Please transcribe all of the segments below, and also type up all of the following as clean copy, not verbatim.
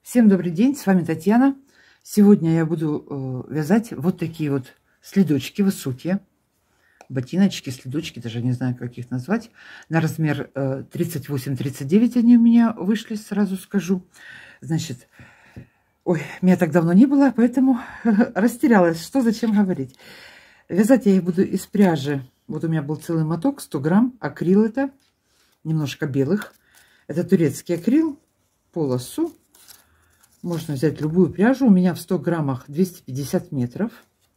Всем добрый день, с вами Татьяна. Сегодня я буду вязать вот такие вот следочки высокие, ботиночки, следочки, даже не знаю, как их назвать. На размер 38-39 они у меня вышли, сразу скажу. Значит, ой, меня так давно не было, поэтому растерялась, что зачем говорить. Вязать я их буду из пряжи. Вот у меня был целый моток, 100 грамм, акрил это, немножко белых. Это турецкий акрил, полосу. Можно взять любую пряжу. У меня в 100 граммах 250 метров.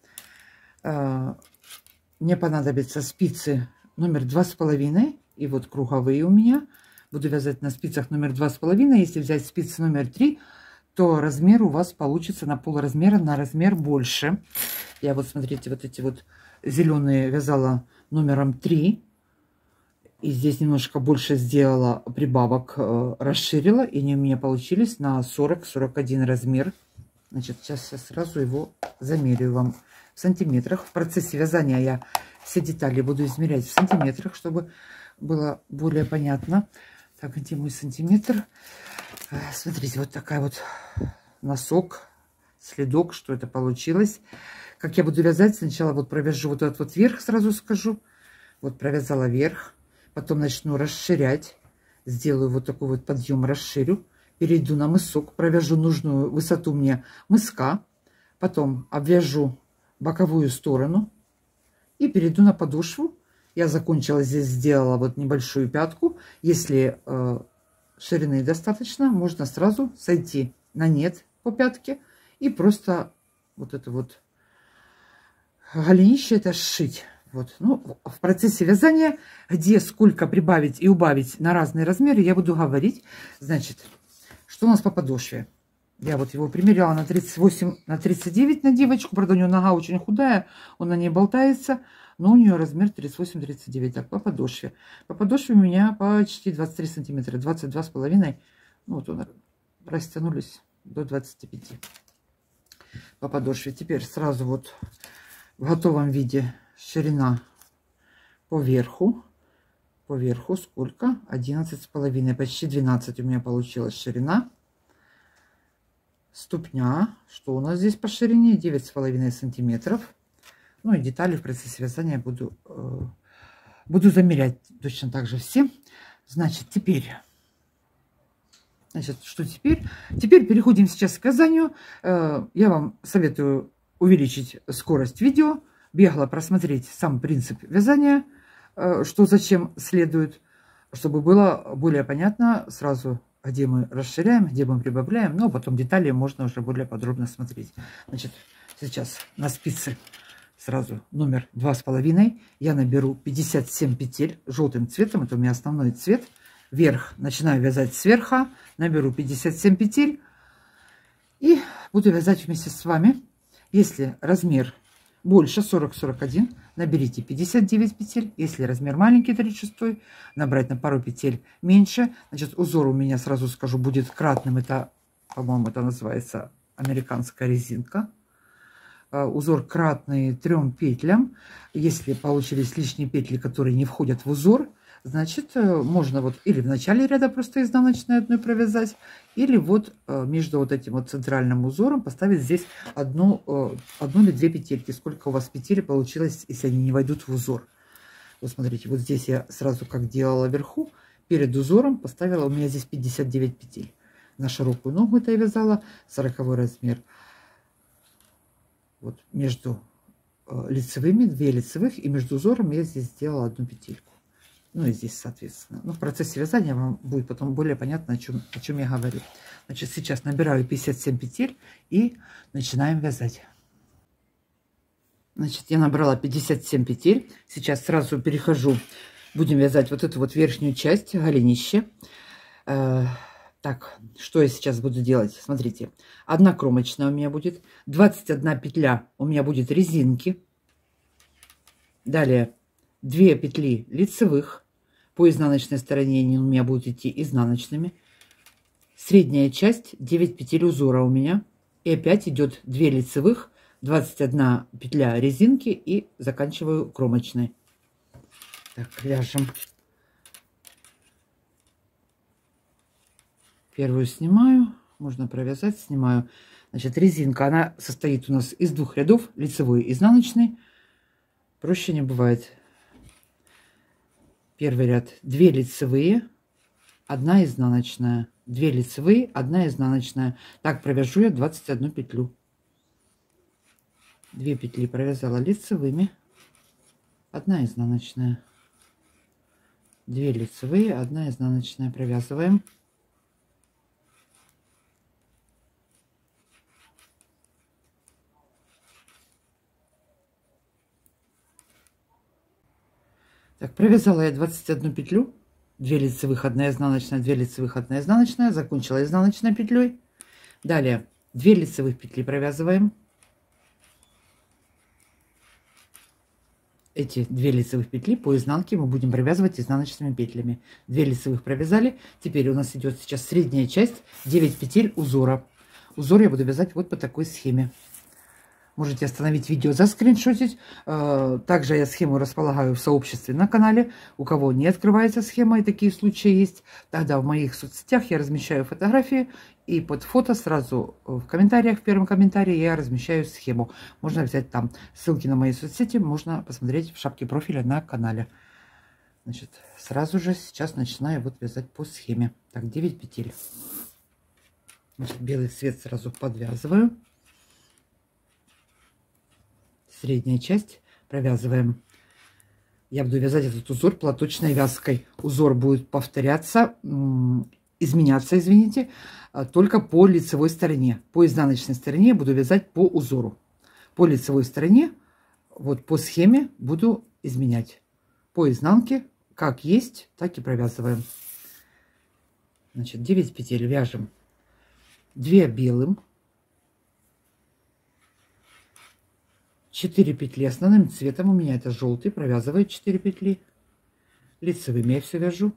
Мне понадобятся спицы номер 2,5. И вот круговые у меня. Буду вязать на спицах номер 2,5. Если взять спицы номер 3, то размер у вас получится на полразмера, на размер больше. Я вот, смотрите, вот эти вот зеленые вязала номером 3. И здесь немножко больше сделала прибавок, расширила. И они у меня получились на 40-41 размер. Значит, сейчас я сразу его замерю вам в сантиметрах. В процессе вязания я все детали буду измерять в сантиметрах, чтобы было более понятно. Так, где мой сантиметр? Смотрите, вот такая вот носок, следок, что это получилось. Как я буду вязать, сначала вот провяжу вот этот вот верх, сразу скажу. Вот провязала верх. Потом начну расширять. Сделаю вот такой вот подъем, расширю. Перейду на мысок. Провяжу нужную высоту мне мыска. Потом обвяжу боковую сторону. И перейду на подошву. Я закончила здесь, сделала вот небольшую пятку. Если ширины достаточно, можно сразу сойти на нет по пятке. И просто вот это вот голенище это сшить. Вот. Ну, в процессе вязания, где сколько прибавить и убавить на разные размеры, я буду говорить. Значит, что у нас по подошве? Я вот его примеряла на 38, на 39 на девочку. Правда, у нее нога очень худая, он на ней болтается. Но у нее размер 38-39. Так, по подошве. По подошве у меня почти 23 сантиметра. 22,5. Ну, вот он растянулись до 25. По подошве. Теперь сразу вот в готовом виде ширина по верху сколько? 11,5, почти 12 у меня получилась ширина. Ступня, что у нас здесь по ширине? 9,5 сантиметров. Ну и детали в процессе вязания буду замерять точно так же все. Значит, теперь, что теперь? Теперь переходим сейчас к вязанию. Я вам советую увеличить скорость видео, бегло просмотреть сам принцип вязания, что зачем следует, чтобы было более понятно сразу, где мы расширяем, где мы прибавляем, но потом детали можно уже более подробно смотреть. Значит, сейчас на спицы сразу номер 2,5 я наберу 57 петель желтым цветом, это у меня основной цвет. Вверх начинаю вязать сверху, наберу 57 петель и буду вязать вместе с вами. Если размер больше 40-41, наберите 59 петель. Если размер маленький 36, набрать на пару петель меньше. Значит, узор у меня, сразу скажу, будет кратным. Это, по-моему, это называется американская резинка. Узор кратный 3 петлям. Если получились лишние петли, которые не входят в узор, значит, можно вот или в начале ряда просто изнаночной одной провязать, или вот между вот этим вот центральным узором поставить здесь одну или 2 петельки. Сколько у вас петель получилось, если они не войдут в узор. Вот смотрите, вот здесь я сразу, как делала вверху, перед узором поставила, у меня здесь 59 петель. На широкую ногу это я вязала, 40 размер. Вот между лицевыми, 2 лицевых, и между узором я здесь сделала 1 петельку. Ну и здесь, соответственно. Ну, в процессе вязания вам будет потом более понятно, о чем я говорю. Значит, сейчас набираю 57 петель и начинаем вязать. Значит, я набрала 57 петель. Сейчас сразу перехожу. Будем вязать вот эту вот верхнюю часть, голенище. Так, что я сейчас буду делать? Смотрите, 1 кромочная у меня будет. 21 петля у меня будет резинки. Далее 2 петли лицевых. По изнаночной стороне они у меня будут идти изнаночными. Средняя часть 9 петель узора у меня. И опять идет 2 лицевых, 21 петля резинки и заканчиваю кромочной. Так, вяжем. Первую снимаю, можно провязать. Снимаю. Значит, резинка, она состоит у нас из 2 рядов, лицевой и изнаночный. Проще не бывает. Первый ряд 2 лицевые, 1 изнаночная. 2 лицевые, 1 изнаночная. Так провяжу я 21 петлю. 2 петли провязала лицевыми, 1 изнаночная. 2 лицевые, 1 изнаночная. Провязываем. Так, провязала я 21 петлю. 2 лицевых, 1 изнаночная, 2 лицевых, 1 изнаночная. Закончила изнаночной петлей. Далее 2 лицевых петли провязываем. Эти 2 лицевых петли по изнанке мы будем провязывать изнаночными петлями. 2 лицевых провязали. Теперь у нас идет сейчас средняя часть, 9 петель узора. Узор я буду вязать вот по такой схеме. Можете остановить видео, заскриншотить. Также я схему располагаю в сообществе на канале. У кого не открывается схема, и такие случаи есть, тогда в моих соцсетях я размещаю фотографии. И под фото сразу в комментариях, в первом комментарии я размещаю схему. Можно взять там ссылки на мои соцсети, можно посмотреть в шапке профиля на канале. Значит, сразу же сейчас начинаю вот вязать по схеме. Так, 9 петель. Значит, белый цвет сразу подвязываю. Средняя часть провязываем. Я буду вязать этот узор платочной вязкой. Узор будет повторяться, изменяться, извините, только по лицевой стороне. По изнаночной стороне буду вязать по узору. По лицевой стороне, вот по схеме буду изменять. По изнанке, как есть, так и провязываем. Значит, 9 петель вяжем. 2 белым. 4 петли основным цветом у меня это желтый, провязываю 4 петли. Лицевыми я все вяжу.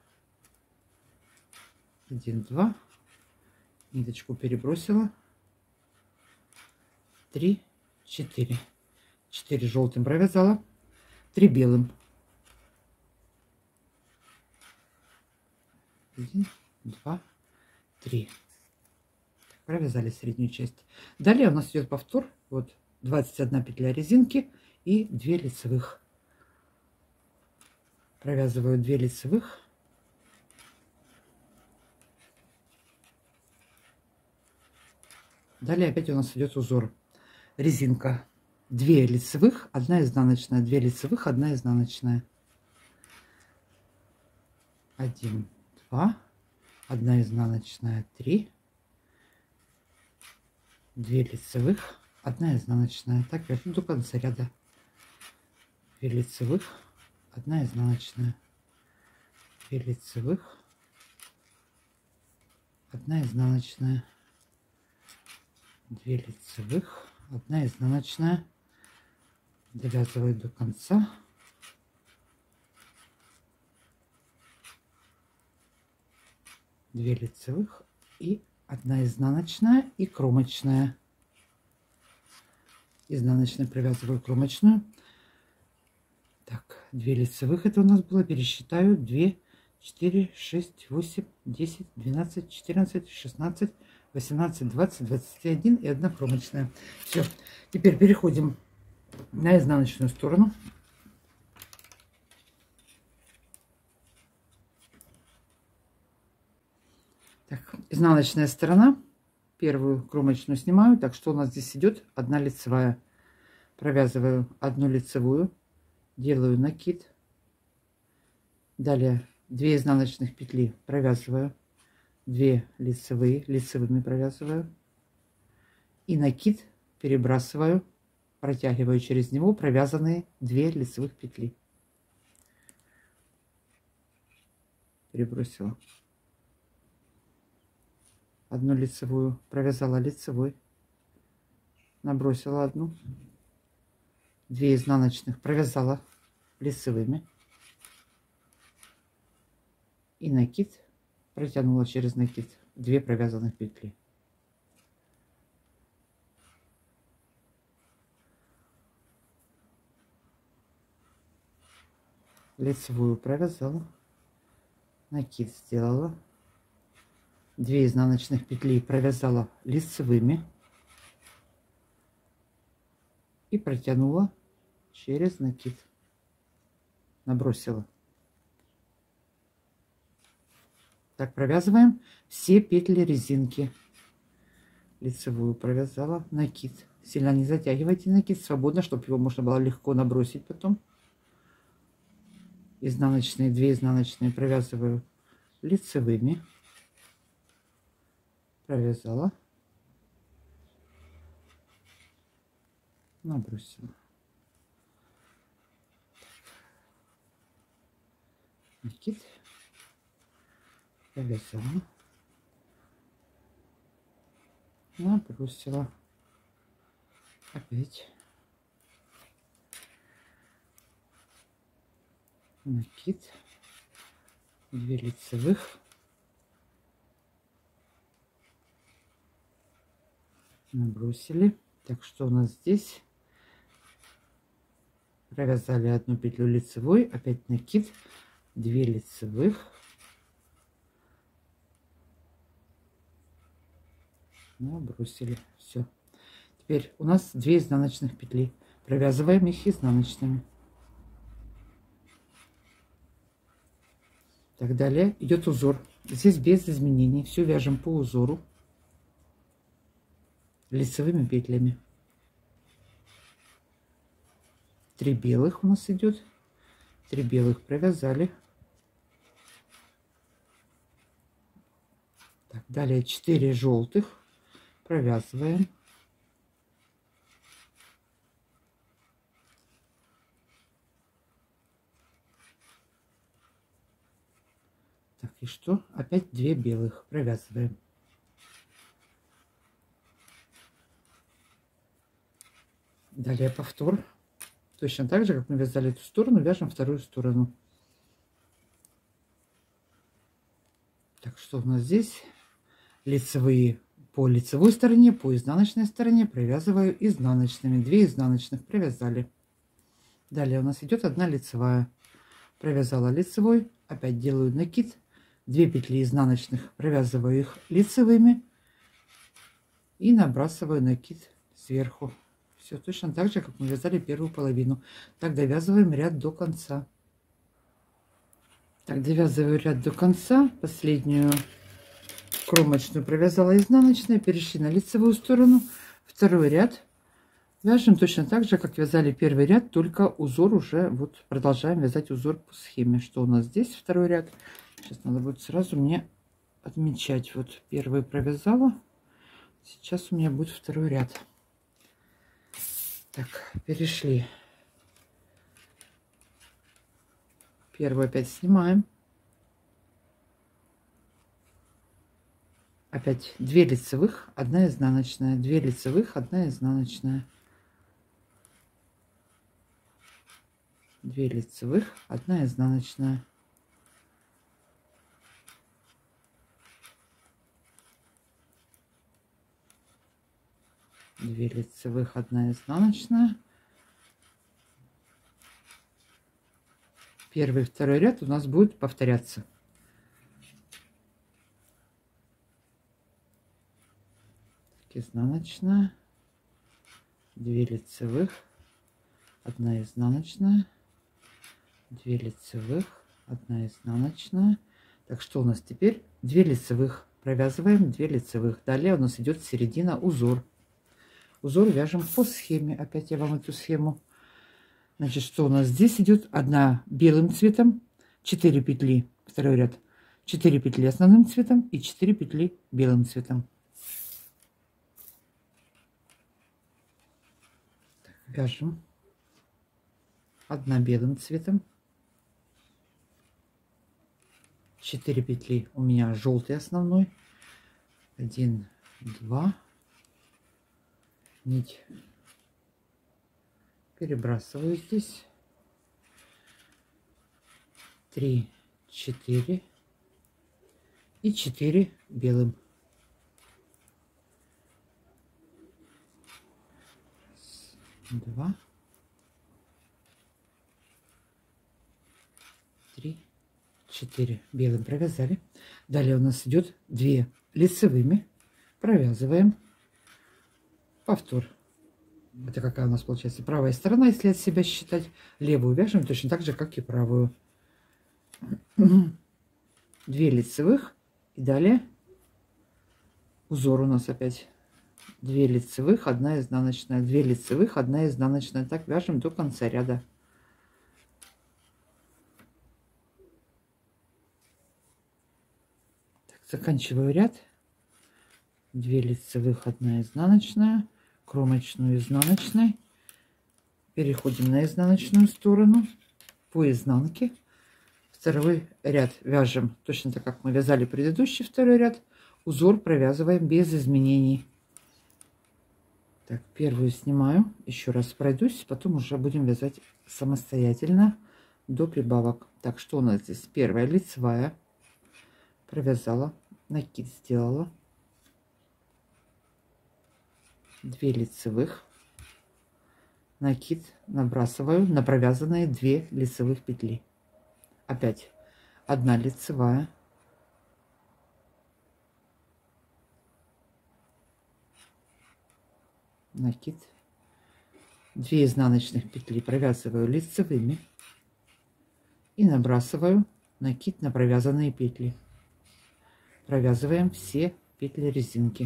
1, 2. Ниточку перебросила. 3, 4. 4 желтым провязала. 3 белым. 1, 2, 3. Провязали среднюю часть. Далее у нас идет повтор. Вот 21 петля резинки и 2 лицевых. Провязываю 2 лицевых. Далее опять у нас идет узор. Резинка 2 лицевых, 1 изнаночная, 2 лицевых, 1 изнаночная. 1, 2, 1 изнаночная, 3, 2 лицевых, 1 изнаночная. Так вяжу до конца ряда. 2 лицевых, 1 изнаночная, 2 лицевых, 1 изнаночная, 2 лицевых, 1 изнаночная. Довязываю до конца. Две лицевых и 1 изнаночная и кромочная. Изнаночной провязываю кромочную. Так, 2 лицевых это у нас было, пересчитаю. 2, 4, 6, 8, 10, 12, 14, 16, 18, 20, 21 и 1 кромочная. Все, теперь переходим на изнаночную сторону. Так, изнаночная сторона. Первую кромочную снимаю. Так, что у нас здесь идет? 1 лицевая. Провязываю 1 лицевую. Делаю накид. Далее 2 изнаночных петли провязываю. 2 лицевые. Лицевыми провязываю. И накид перебрасываю. Протягиваю через него провязанные 2 лицевых петли. Перебросила. 1 лицевую провязала лицевой, набросила 1, 2 изнаночных провязала лицевыми и накид протянула через накид 2 провязанных петли. Лицевую провязала, накид сделала, 2 изнаночных петли провязала лицевыми и протянула через накид, набросила. Так провязываем все петли резинки. Лицевую провязала, накид. Сильно не затягивайте накид, свободно, чтобы его можно было легко набросить потом. Изнаночные, 2 изнаночные провязываю лицевыми. Провязала. Набросила. Накид. Провязала. Набросила. Опять. Накид. 2 лицевых. Набросили. Так, что у нас здесь? Провязали 1 петлю лицевой, опять накид, 2 лицевых. Набросили. Все. Теперь у нас 2 изнаночных петли. Провязываем их изнаночными. Так, далее идет узор. Здесь без изменений. Все вяжем по узору. Лицевыми петлями. 3 белых у нас идет. 3 белых провязали. Так, далее 4 желтых провязываем. Так, и что? Опять 2 белых провязываем. Далее повтор. Точно так же, как мы вязали эту сторону, вяжем вторую сторону. Так, что у нас здесь? Лицевые по лицевой стороне, по изнаночной стороне провязываю изнаночными. 2 изнаночных провязали. Далее у нас идет 1 лицевая. Провязала лицевой, опять делаю накид. 2 петли изнаночных, провязываю их лицевыми и набрасываю накид сверху. Все точно так же, как мы вязали первую половину. Так довязываем ряд до конца. Так, довязываю ряд до конца. Последнюю кромочную провязала изнаночной, перешли на лицевую сторону. Второй ряд вяжем точно так же, как вязали первый ряд, только узор уже, вот продолжаем вязать узор по схеме. Что у нас здесь? Второй ряд. Сейчас надо будет сразу мне отмечать. Вот первый провязала. Сейчас у меня будет второй ряд. Так, перешли. Первую опять снимаем. Опять 2 лицевых, 1 изнаночная, 2 лицевых, 1 изнаночная. 2 лицевых, 1 изнаночная. 2 лицевых, 1 изнаночная. Первый и второй ряд у нас будет повторяться. Изнаночная, 2 лицевых, 1 изнаночная, 2 лицевых, 1 изнаночная. Так, что у нас теперь? 2 лицевых провязываем, 2 лицевых. Далее у нас идет середина, узор. Узор вяжем по схеме. Опять я вам эту схему. Значит, что у нас здесь идет? 1 белым цветом, 4 петли, второй ряд, 4 петли основным цветом и 4 петли белым цветом. Так, вяжем 1 белым цветом, 4 петли у меня желтый основной, 1, 2, нить перебрасываю здесь, 3, 4 и 4 белым. 2, 3, 4 белым провязали. Далее у нас идет 2 лицевыми провязываем повтор. Это какая у нас получается правая сторона, если от себя считать. Левую вяжем точно так же, как и правую. 2 лицевых. И далее узор у нас опять 2 лицевых, 1 изнаночная, 2 лицевых, 1 изнаночная. Так вяжем до конца ряда. Так, заканчиваю ряд. 2 лицевых, 1 изнаночная, кромочную изнаночной. Переходим на изнаночную сторону по изнанке. Второй ряд вяжем точно так, как мы вязали предыдущий второй ряд. Узор провязываем без изменений. Так, первую снимаю, еще раз пройдусь, потом уже будем вязать самостоятельно до прибавок. Так, что у нас здесь? Первая лицевая, провязала, накид сделала, 2 лицевых, накид набрасываю на провязанные 2 лицевых петли. Опять 1 лицевая, накид, 2 изнаночных петли провязываю лицевыми и набрасываю накид на провязанные петли. Провязываем все петли резинки.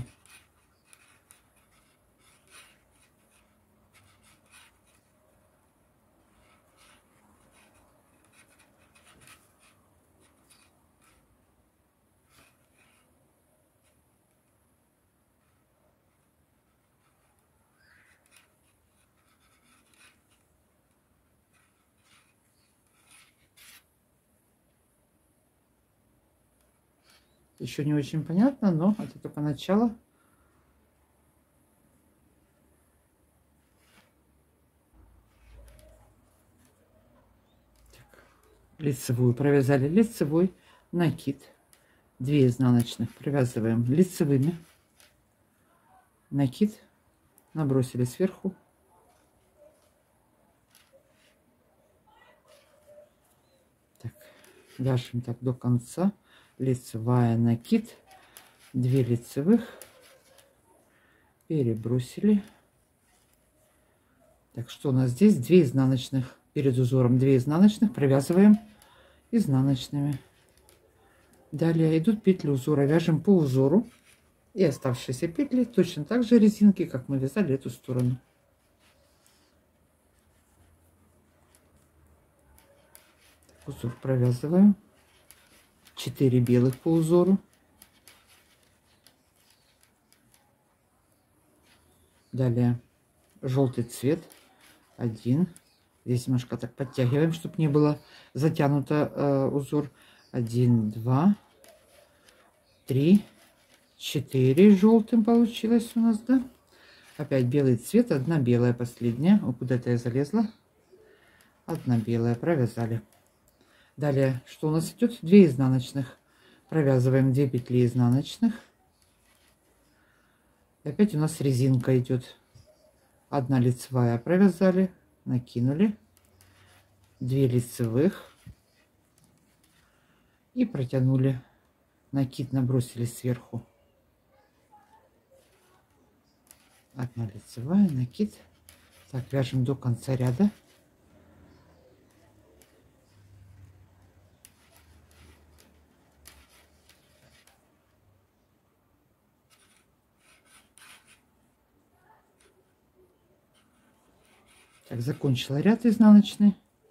Еще не очень понятно, но это только начало. Так, лицевую провязали лицевой, накид, 2 изнаночных провязываем лицевыми, накид набросили сверху, так, вяжем так до конца. Лицевая, накид, 2 лицевых, перебросили. Так, что у нас здесь? 2 изнаночных. Перед узором 2 изнаночных провязываем изнаночными. Далее идут петли узора. Вяжем по узору и оставшиеся петли точно так же резинки, как мы вязали эту сторону. Так, узор провязываем. 4 белых по узору. Далее желтый цвет 1. Здесь немножко так подтягиваем, чтобы не было затянуто узор. 1, 2, 3, 4 желтым получилось у нас, да? Опять белый цвет, 1 белая последняя. О, куда-то я залезла. 1 белая провязали. Далее, что у нас идет? 2 изнаночных. Провязываем 2 петли изнаночных. И опять у нас резинка идет. 1 лицевая провязали, накинули, 2 лицевых и протянули. Накид набросили сверху. 1 лицевая, накид. Так, вяжем до конца ряда. Так, закончила ряд изнаночный.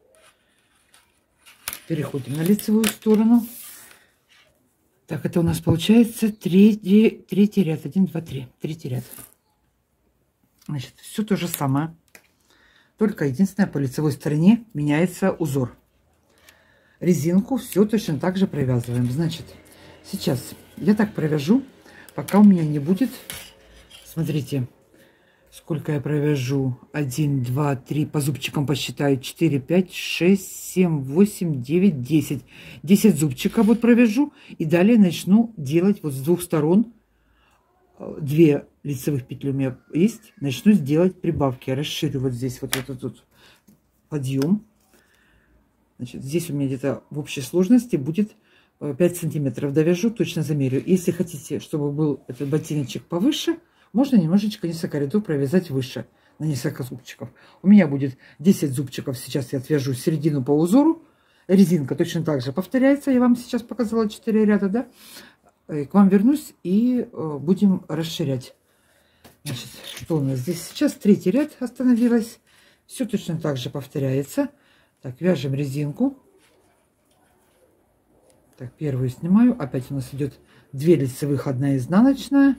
Переходим на лицевую сторону. Так, это у нас получается третий ряд. 1, 2, 3. Третий ряд. Значит, все то же самое. Только единственное, по лицевой стороне меняется узор. Резинку все точно так же провязываем. Значит, сейчас я так провяжу, пока у меня не будет. Смотрите. Сколько я провяжу? 1, 2, 3, по зубчикам посчитаю. 4, 5, 6, 7, 8, 9, 10. 10 зубчиков вот провяжу. И далее начну делать вот с двух сторон. 2 лицевых петли у меня есть. Начну делать прибавки. Я расширю вот здесь вот этот вот подъем. Значит, здесь у меня где-то в общей сложности будет 5 сантиметров довяжу, точно замерю. Если хотите, чтобы был этот ботиночек повыше, можно немножечко несколько рядов провязать выше, на несколько зубчиков. У меня будет 10 зубчиков. Сейчас я отвяжу середину по узору. Резинка точно так же повторяется. Я вам сейчас показала 4 ряда, да? К вам вернусь и будем расширять. Значит, что у нас здесь сейчас? 3-й ряд остановилась. Все точно так же повторяется. Так, вяжем резинку. Так, первую снимаю. Опять у нас идет 2 лицевых, 1 изнаночная.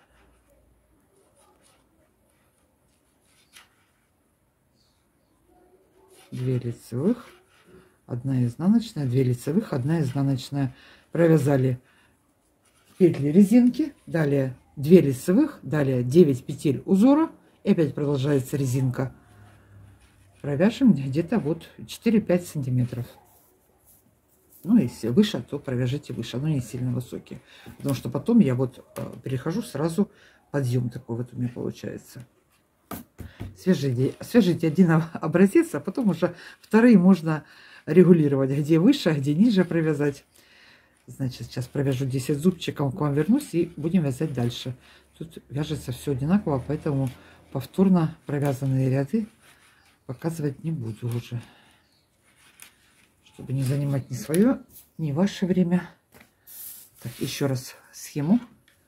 Две лицевых, 1 изнаночная, 2 лицевых, 1 изнаночная. Провязали петли резинки, далее 2 лицевых, далее 9 петель узора, и опять продолжается резинка. Провяжем где-то вот 4-5 сантиметров. Ну, если выше, то провяжите выше, но не сильно высокие, потому что потом я вот перехожу сразу подъем такой вот у меня получается. Свяжите один образец, а потом уже вторые можно регулировать, где выше, а где ниже провязать. Значит, сейчас провяжу 10 зубчиков, к вам вернусь и будем вязать дальше. Тут вяжется все одинаково, поэтому повторно провязанные ряды показывать не буду уже, чтобы не занимать ни свое, ни ваше время. Так, еще раз схему.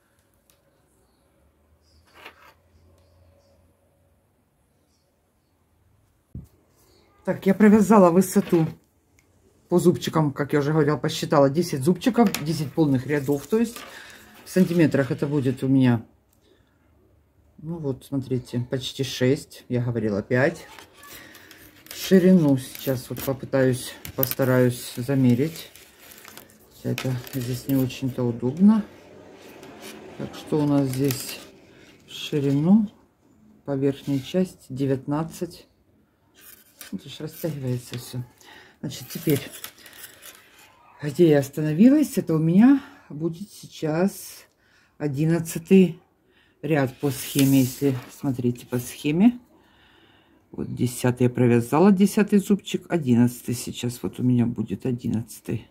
Так, я провязала высоту по зубчикам, как я уже говорила, посчитала 10 зубчиков, 10 полных рядов, то есть в сантиметрах это будет у меня, ну вот, смотрите, почти 6, я говорила 5. Ширину сейчас вот постараюсь замерить. Это здесь не очень-то удобно. Так, что у нас здесь? Ширину по верхней части 19. Вот уж растягивается все. Значит, теперь, где я остановилась, это у меня будет сейчас 11 ряд по схеме. Если смотрите по схеме, вот 10 я провязала, 10 зубчик, 11 сейчас вот у меня будет 11.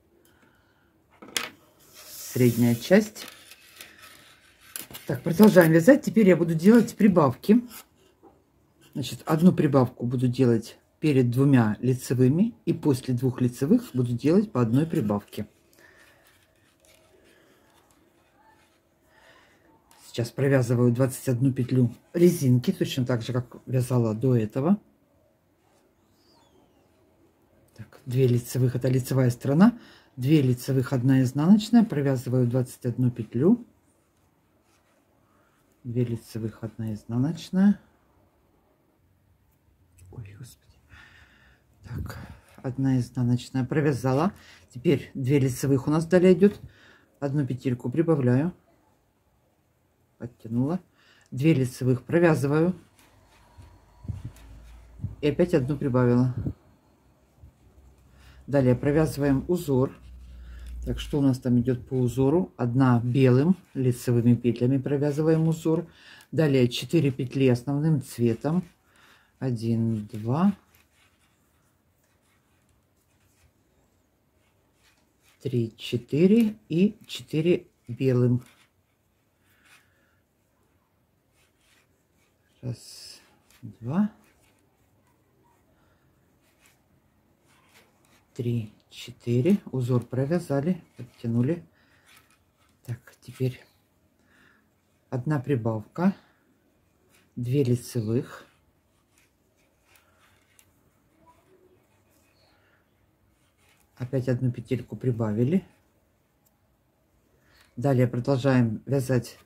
Средняя часть. Так, продолжаем вязать. Теперь я буду делать прибавки. Значит, одну прибавку буду делать перед 2 лицевыми, и после 2 лицевых буду делать по 1 прибавке. Сейчас провязываю 21 петлю резинки, точно так же, как вязала до этого. Так, 2 лицевых, это лицевая сторона, 2 лицевых, 1 изнаночная, провязываю 21 петлю, 2 лицевых, 1 изнаночная. Ой, господи. Так, 1 изнаночная провязала. Теперь 2 лицевых у нас далее идет. 1 петельку прибавляю. Подтянула. 2 лицевых провязываю. И опять 1 прибавила. Далее провязываем узор. Так, что у нас там идет по узору? 1 белым лицевыми петлями провязываем узор. Далее 4 петли основным цветом. 1, 2, 3, 4 и 4 белым. Раз, 2, 3, 4. Узор провязали, подтянули. Так, теперь 1 прибавка, 2 лицевых. Опять 1 петельку прибавили. Далее продолжаем вязать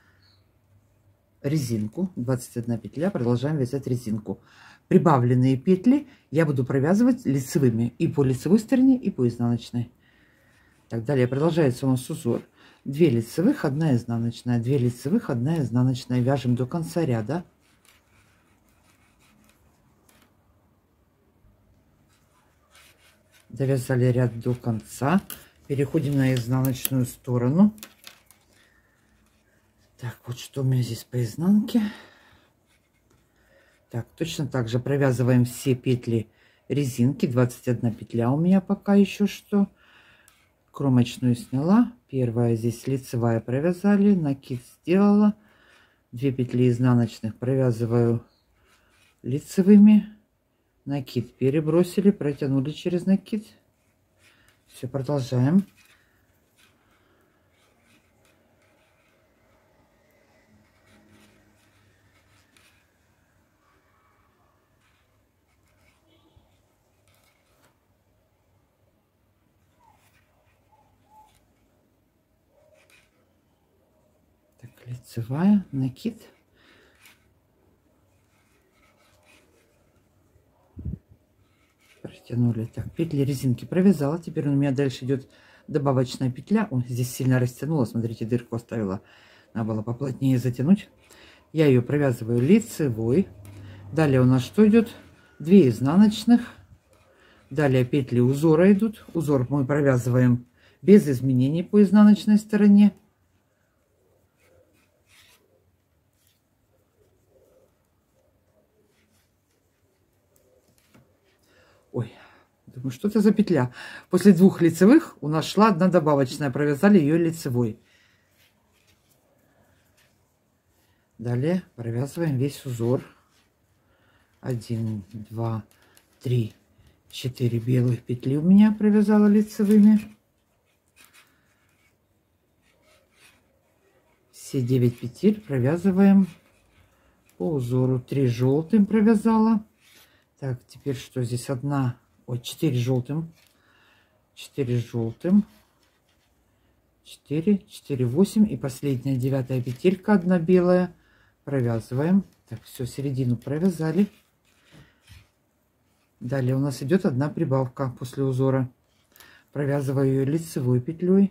резинку. 21 петля. Продолжаем вязать резинку. Прибавленные петли я буду провязывать лицевыми и по лицевой стороне, и по изнаночной. Так, далее продолжается у нас узор. 2 лицевых, 1 изнаночная, 2 лицевых, 1 изнаночная. Вяжем до конца ряда. Довязали ряд до конца. Переходим на изнаночную сторону. Так, вот что у меня здесь по изнанке. Так, точно так же провязываем все петли резинки. 21 петля у меня пока еще что. Кромочную сняла. Первая здесь лицевая провязали, накид сделала. 2 петли изнаночных провязываю лицевыми. Накид перебросили, протянули через накид. Все, продолжаем. Так, лицевая, накид. Протянули. Так, петли резинки провязала. Теперь у меня дальше идет добавочная петля. Ой, здесь сильно растянула. Смотрите, дырку оставила. Надо было поплотнее затянуть. Я ее провязываю лицевой. Далее у нас что идет? 2 изнаночных. Далее петли узора идут. Узор мы провязываем без изменений по изнаночной стороне. Ой, думаю, что это за петля? После 2 лицевых у нас шла 1 добавочная. Провязали ее лицевой. Далее провязываем весь узор. 1, 2, 3, 4 белых петли у меня провязала лицевыми. Все 9 петель провязываем по узору. 3 желтым провязала. Так, теперь что здесь? 4 желтым. 4 желтым. 4, 4, 8. И последняя 9-я петелька, 1 белая. Провязываем. Так, все, середину провязали. Далее у нас идет 1 прибавка после узора. Провязываю ее лицевой петлей.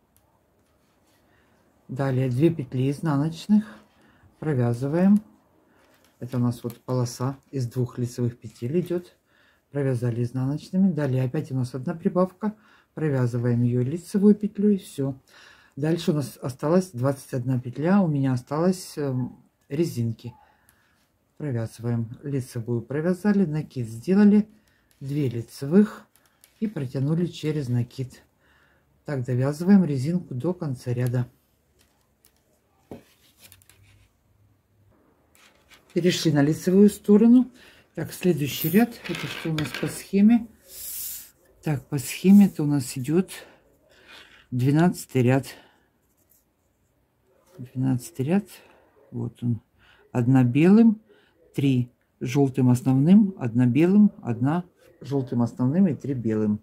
Далее 2 петли изнаночных. Провязываем. Это у нас вот полоса из 2 лицевых петель идет. Провязали изнаночными. Далее опять у нас 1 прибавка. Провязываем ее лицевой петлей. Все. Дальше у нас осталось 21 петля. У меня осталось резинки. Провязываем лицевую. Провязали. Накид сделали. 2 лицевых. И протянули через накид. Так довязываем резинку до конца ряда. Перешли на лицевую сторону. Так, следующий ряд. Это что у нас по схеме? Так, по схеме это у нас идет 12 ряд. 12 ряд. Вот он. 1 белым, 3 желтым основным, 1 белым, 1 желтым основным и 3 белым.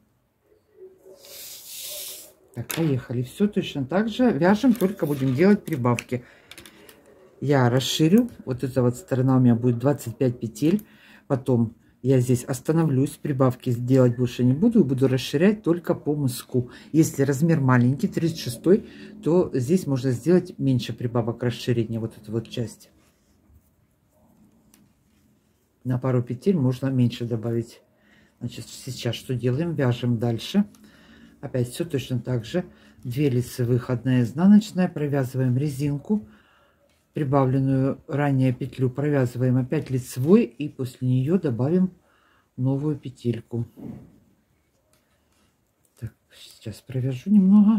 Так, поехали. Все точно так же вяжем, только будем делать прибавки. Я расширю. Вот эта вот сторона у меня будет 25 петель. Потом я здесь остановлюсь. Прибавки сделать больше не буду. И буду расширять только по мыску. Если размер маленький, 36, то здесь можно сделать меньше прибавок расширения. Вот эту вот часть. На пару петель можно меньше добавить. Значит, сейчас что делаем? Вяжем дальше. Опять все точно так же. 2 лицевых, 1 изнаночная. Провязываем резинку. Прибавленную ранее петлю провязываем опять лицевой. И после нее добавим новую петельку. Так, сейчас провяжу немного.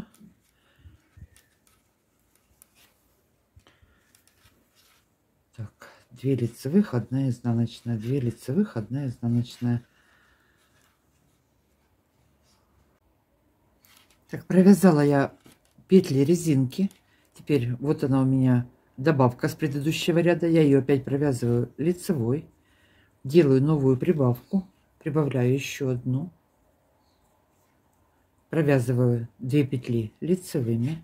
Так, 2 лицевых, 1 изнаночная. 2 лицевых, 1 изнаночная. Так, провязала я петли резинки. Теперь вот она у меня добавка с предыдущего ряда. Я ее опять провязываю лицевой. Делаю новую прибавку. Прибавляю еще 1. Провязываю 2 петли лицевыми.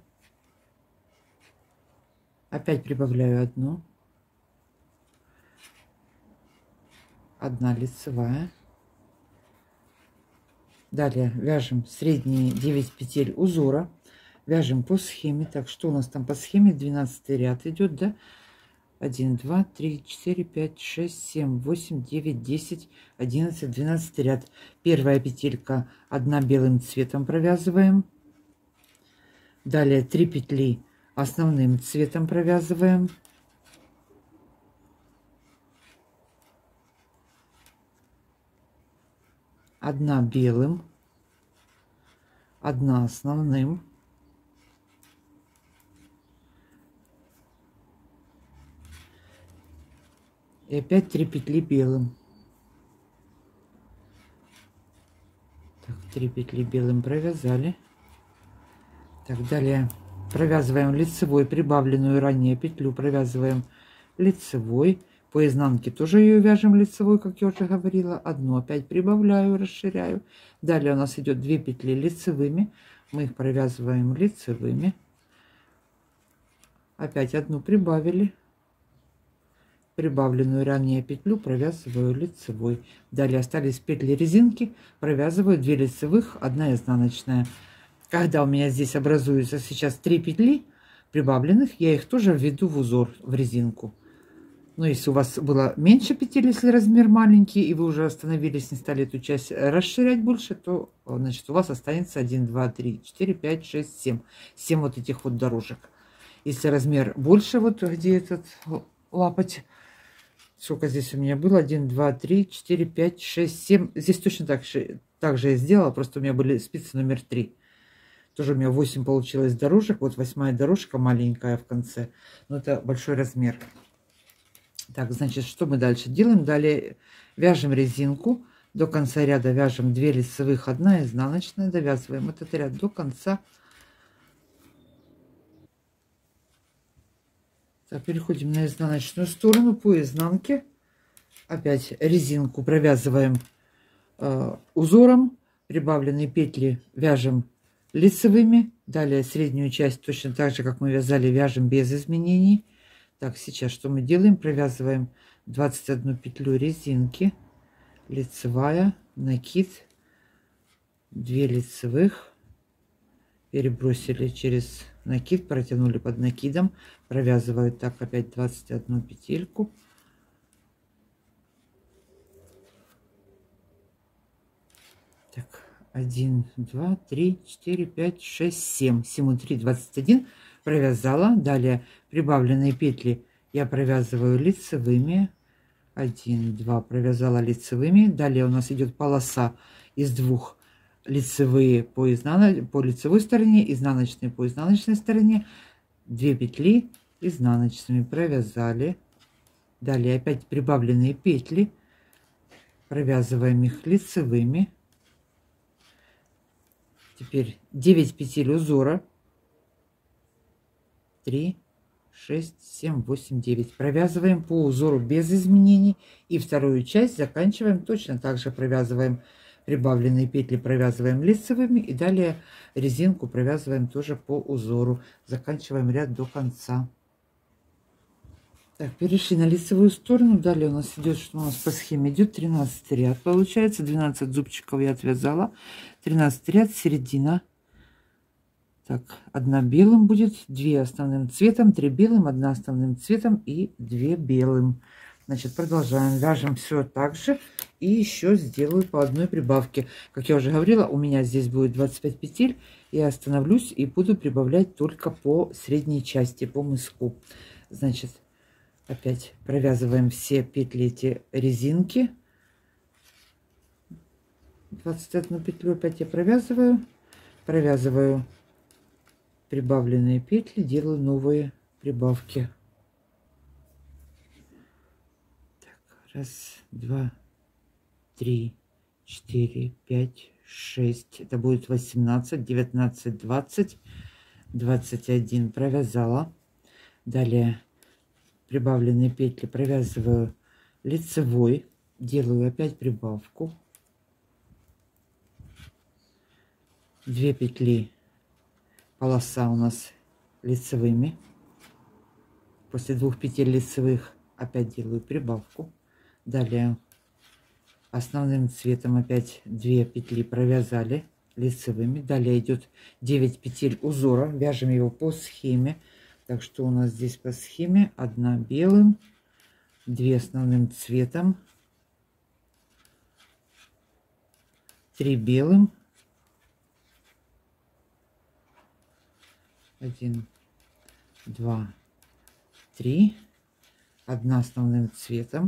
Опять прибавляю 1. 1 лицевая. Далее вяжем средние 9 петель узора. Вяжем по схеме. Так, что у нас там по схеме? 12 ряд идет, да? 1, 2, 3, 4, 5, 6, 7, 8, 9, 10, 11, 12 ряд. Первая петелька 1 белым цветом провязываем. Далее 3 петли основным цветом провязываем. Одна белым, 1 основным, и опять 3 петли белым. Так, 3 петли белым провязали. Так, далее провязываем лицевой, прибавленную ранее петлю провязываем лицевой. По изнанке тоже ее вяжем лицевой, как я уже говорила. Одну опять прибавляю, расширяю. Далее у нас идет 2 петли лицевыми. Мы их провязываем лицевыми. Опять одну прибавили. Прибавленную ранее петлю провязываю лицевой. Далее остались петли резинки. Провязываю 2 лицевых, 1 изнаночная. Когда у меня здесь образуется сейчас 3 петли прибавленных, я их тоже введу в узор, в резинку. Но если у вас было меньше петель, если размер маленький, и вы уже остановились, не стали эту часть расширять больше, то, значит, у вас останется 1, 2, 3, 4, 5, 6, 7. 7 вот этих вот дорожек. Если размер больше, вот где этот лапоть, сколько здесь у меня было? 1, 2, 3, 4, 5, 6, 7. Здесь точно так же я сделала, просто у меня были спицы номер 3. Тоже у меня 8 получилось дорожек. Вот 8-я дорожка маленькая в конце. Но это большой размер. Так, значит, что мы дальше делаем? Далее вяжем резинку. До конца ряда вяжем 2 лицевых, 1 изнаночная. Довязываем этот ряд до конца. Так, переходим на изнаночную сторону. По изнанке опять резинку провязываем узором. Прибавленные петли вяжем лицевыми. Далее среднюю часть точно так же, как мы вязали, вяжем без изменений. Так, сейчас что мы делаем? Провязываем 21 петлю резинки, лицевая, накид, 2 лицевых, перебросили через накид, протянули под накидом, провязываю так опять 21 петельку. Так, 1, 2, 3, 4, 5, 6, 7. 7 и 3, 21. Провязала. Далее прибавленные петли я провязываю лицевыми. 1, 2. Провязала лицевыми. Далее у нас идет полоса из 2 лицевые по лицевой стороне, изнаночные по изнаночной стороне. 2 петли изнаночными провязали. Далее опять прибавленные петли. Провязываем их лицевыми. Теперь 9 петель узора. 3, 6, 7, 8, 9. Провязываем по узору без изменений. И вторую часть заканчиваем точно так же. Провязываем прибавленные петли, провязываем лицевыми. И далее резинку провязываем тоже по узору. Заканчиваем ряд до конца. Так, перешли на лицевую сторону. Далее у нас идет, что у нас по схеме идет 13 ряд. Получается 12 зубчиков я отвязала. 13 ряд, середина. Так, 1 белым будет, 2 основным цветом, 3 белым, 1 основным цветом и 2 белым. Значит, продолжаем. Вяжем все так же. И еще сделаю по одной прибавке. Как я уже говорила, у меня здесь будет 25 петель. Я остановлюсь и буду прибавлять только по средней части, по мыску. Значит, опять провязываем все петли эти резинки. 21 петлю опять я провязываю. Провязываю прибавленные петли, делаю новые прибавки. Так, 1, 2, 3, 4, 5, 6. Это будет 18, 19, 20, 21. Провязала. Далее прибавленные петли провязываю лицевой. Делаю опять прибавку. 2 петли. Полоса у нас лицевыми. После 2 петель лицевых опять делаю прибавку. Далее основным цветом опять 2 петли провязали лицевыми. Далее идет 9 петель узора. Вяжем его по схеме. Так что у нас здесь по схеме 1 белым, 2 основным цветом, 3 белым, 1, 2, 3, 1 основным цветом,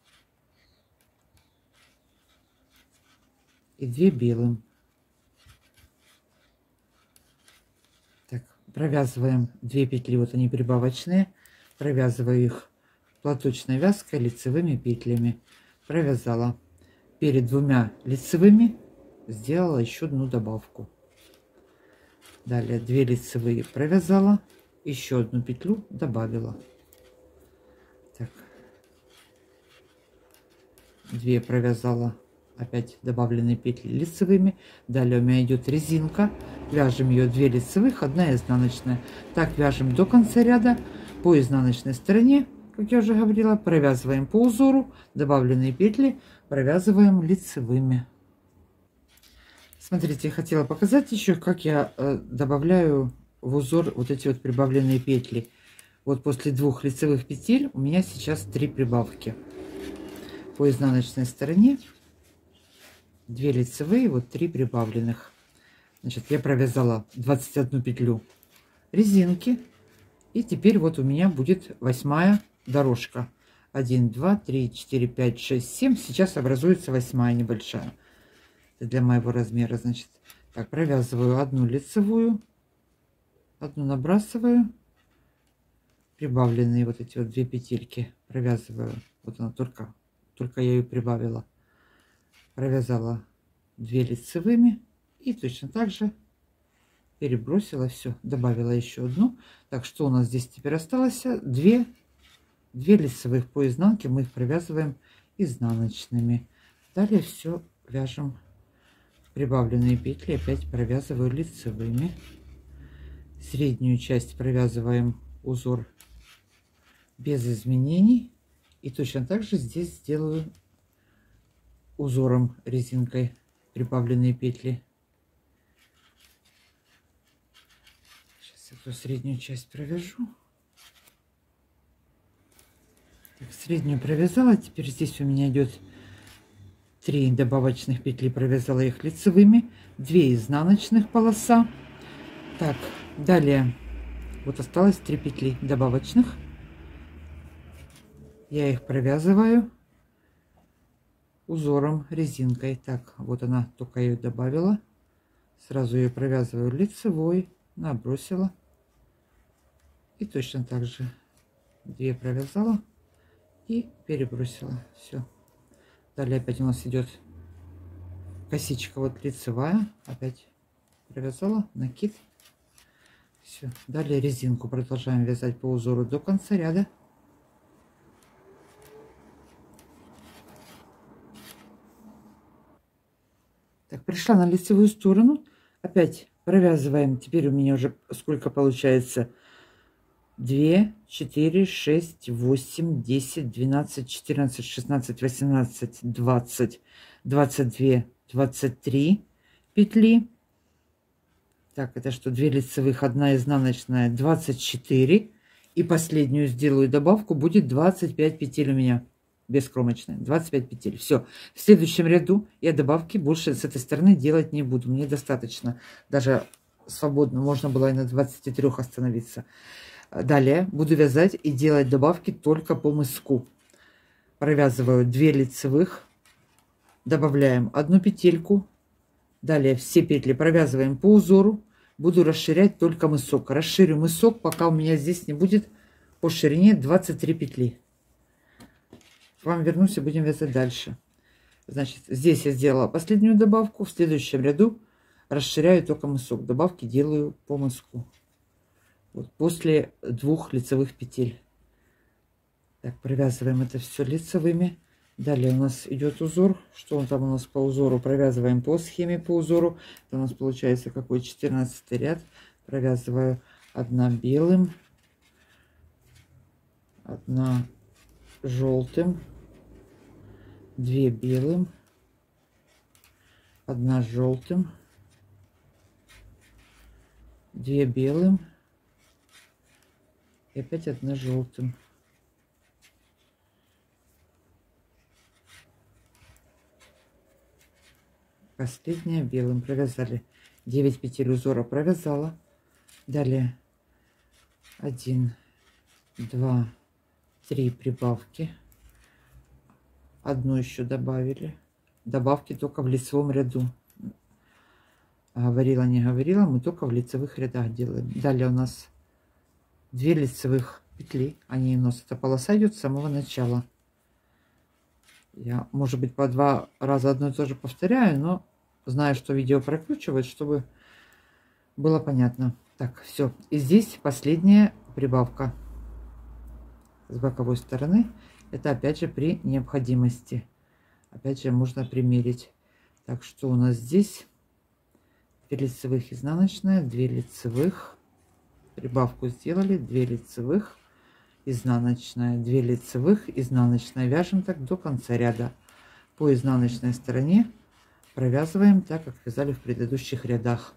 и 2 белым. провязываем 2 петли, вот они прибавочные, провязываю их платочной вязкой лицевыми петлями. Провязала. Перед 2 лицевыми сделала еще одну добавку. Далее 2 лицевые провязала, еще одну петлю добавила. Так, 2 провязала, опять добавленные петли лицевыми. Далее у меня идет резинка, вяжем ее 2 лицевых, 1 изнаночная. Так вяжем до конца ряда. По изнаночной стороне, как я уже говорила, провязываем по узору, добавленные петли провязываем лицевыми. Смотрите, я хотела показать еще, как я добавляю в узор вот эти вот прибавленные петли. Вот после 2 лицевых петель у меня сейчас 3 прибавки. По изнаночной стороне 2 лицевые, вот 3 прибавленных. Значит, я провязала 21 петлю резинки. И теперь вот у меня будет 8-я дорожка. 1, 2, 3, 4, 5, 6, 7. Сейчас образуется 8-я небольшая. Это для моего размера, значит. Так, провязываю 1 лицевую, 1 набрасываю, прибавленные вот эти вот 2 петельки провязываю. Вот она, только я ее прибавила. Провязала 2 лицевыми и точно так же перебросила, все, добавила еще одну. Так, что у нас здесь теперь осталось? 2 лицевых по изнанке, мы их провязываем изнаночными. Далее все вяжем прибавленные петли, опять провязываю лицевыми. Среднюю часть провязываем узор без изменений. И точно так же здесь сделаю узором резинкой прибавленные петли. Сейчас эту среднюю часть провяжу. Так, среднюю провязала. Теперь здесь у меня идет 3 добавочных петли, провязала их лицевыми, 2 изнаночных полоса. Так, далее вот осталось 3 петли добавочных. Я их провязываю узором резинкой. Так, вот она, только ее добавила. Сразу ее провязываю лицевой, набросила. И точно так же 2 провязала и перебросила. Все. Далее опять у нас идет косичка вот лицевая. Опять провязала, накид. Все. Далее резинку продолжаем вязать по узору до конца ряда. Так, пришла на лицевую сторону. Опять провязываем. Теперь у меня уже сколько получается? 2, 4, 6, 8, 10, 12, 14, 16, 18, 20, 22, 23 петли. Так, это что? 2 лицевых, 1 изнаночная, 24. И последнюю сделаю добавку, будет 25 петель у меня. Бескромочная, 25 петель. Все. В следующем ряду я добавки больше с этой стороны делать не буду. Мне достаточно. Даже свободно. Можно было и на 23 остановиться. Далее буду вязать и делать добавки только по мыску. Провязываю 2 лицевых, добавляем 1 петельку. Далее все петли провязываем по узору. Буду расширять только мысок. Расширю мысок, пока у меня здесь не будет по ширине 23 петли. К вам вернусь и будем вязать дальше. Значит, здесь я сделала последнюю добавку. В следующем ряду расширяю только мысок. Добавки делаю по мыску. Вот после 2 лицевых петель. Так, провязываем это все лицевыми. Далее у нас идет узор. Что он там у нас по узору? Провязываем по схеме по узору. Это у нас получается какой 14 ряд. Провязываю 1 белым, 1 желтым, 2 белым, 1 желтым, 2 белым. И опять 1 желтым. Последняя белым. Провязали 9 петель узора, провязала. Далее 1, 2, 3 прибавки. 1 еще добавили. Добавки только в лицевом ряду. Говорила, не говорила, мы только в лицевых рядах делаем. Далее у нас 2 лицевых петли. Они у нас, эта полоса идет с самого начала. Я, может быть, по 2 раза одно и то же повторяю, но знаю, что видео прокручивать, чтобы было понятно. Так, все. И здесь последняя прибавка с боковой стороны. Это опять же при необходимости. Опять же можно примерить. Так, что у нас здесь? 2 лицевых, изнаночная, 2 лицевых. Прибавку сделали, 2 лицевых, изнаночная, 2 лицевых, изнаночная. Вяжем так до конца ряда. По изнаночной стороне провязываем так, как вязали в предыдущих рядах.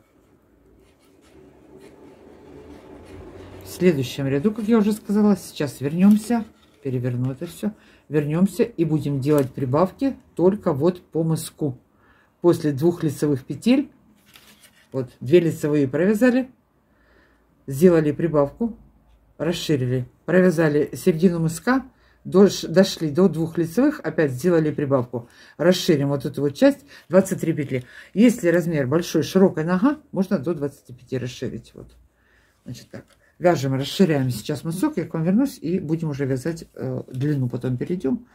В следующем ряду, как я уже сказала, сейчас вернемся, переверну это все, вернемся и будем делать прибавки только вот по мыску. После 2 лицевых петель, вот 2 лицевые провязали, сделали прибавку, расширили, провязали середину мыска, дошли до 2 лицевых, опять сделали прибавку, расширим вот эту вот часть, 23 петли. Если размер большой, широкая нога, можно до 25 расширить. Вот, значит так. Вяжем, расширяем сейчас мысок, я к вам вернусь и будем уже вязать длину, потом перейдем.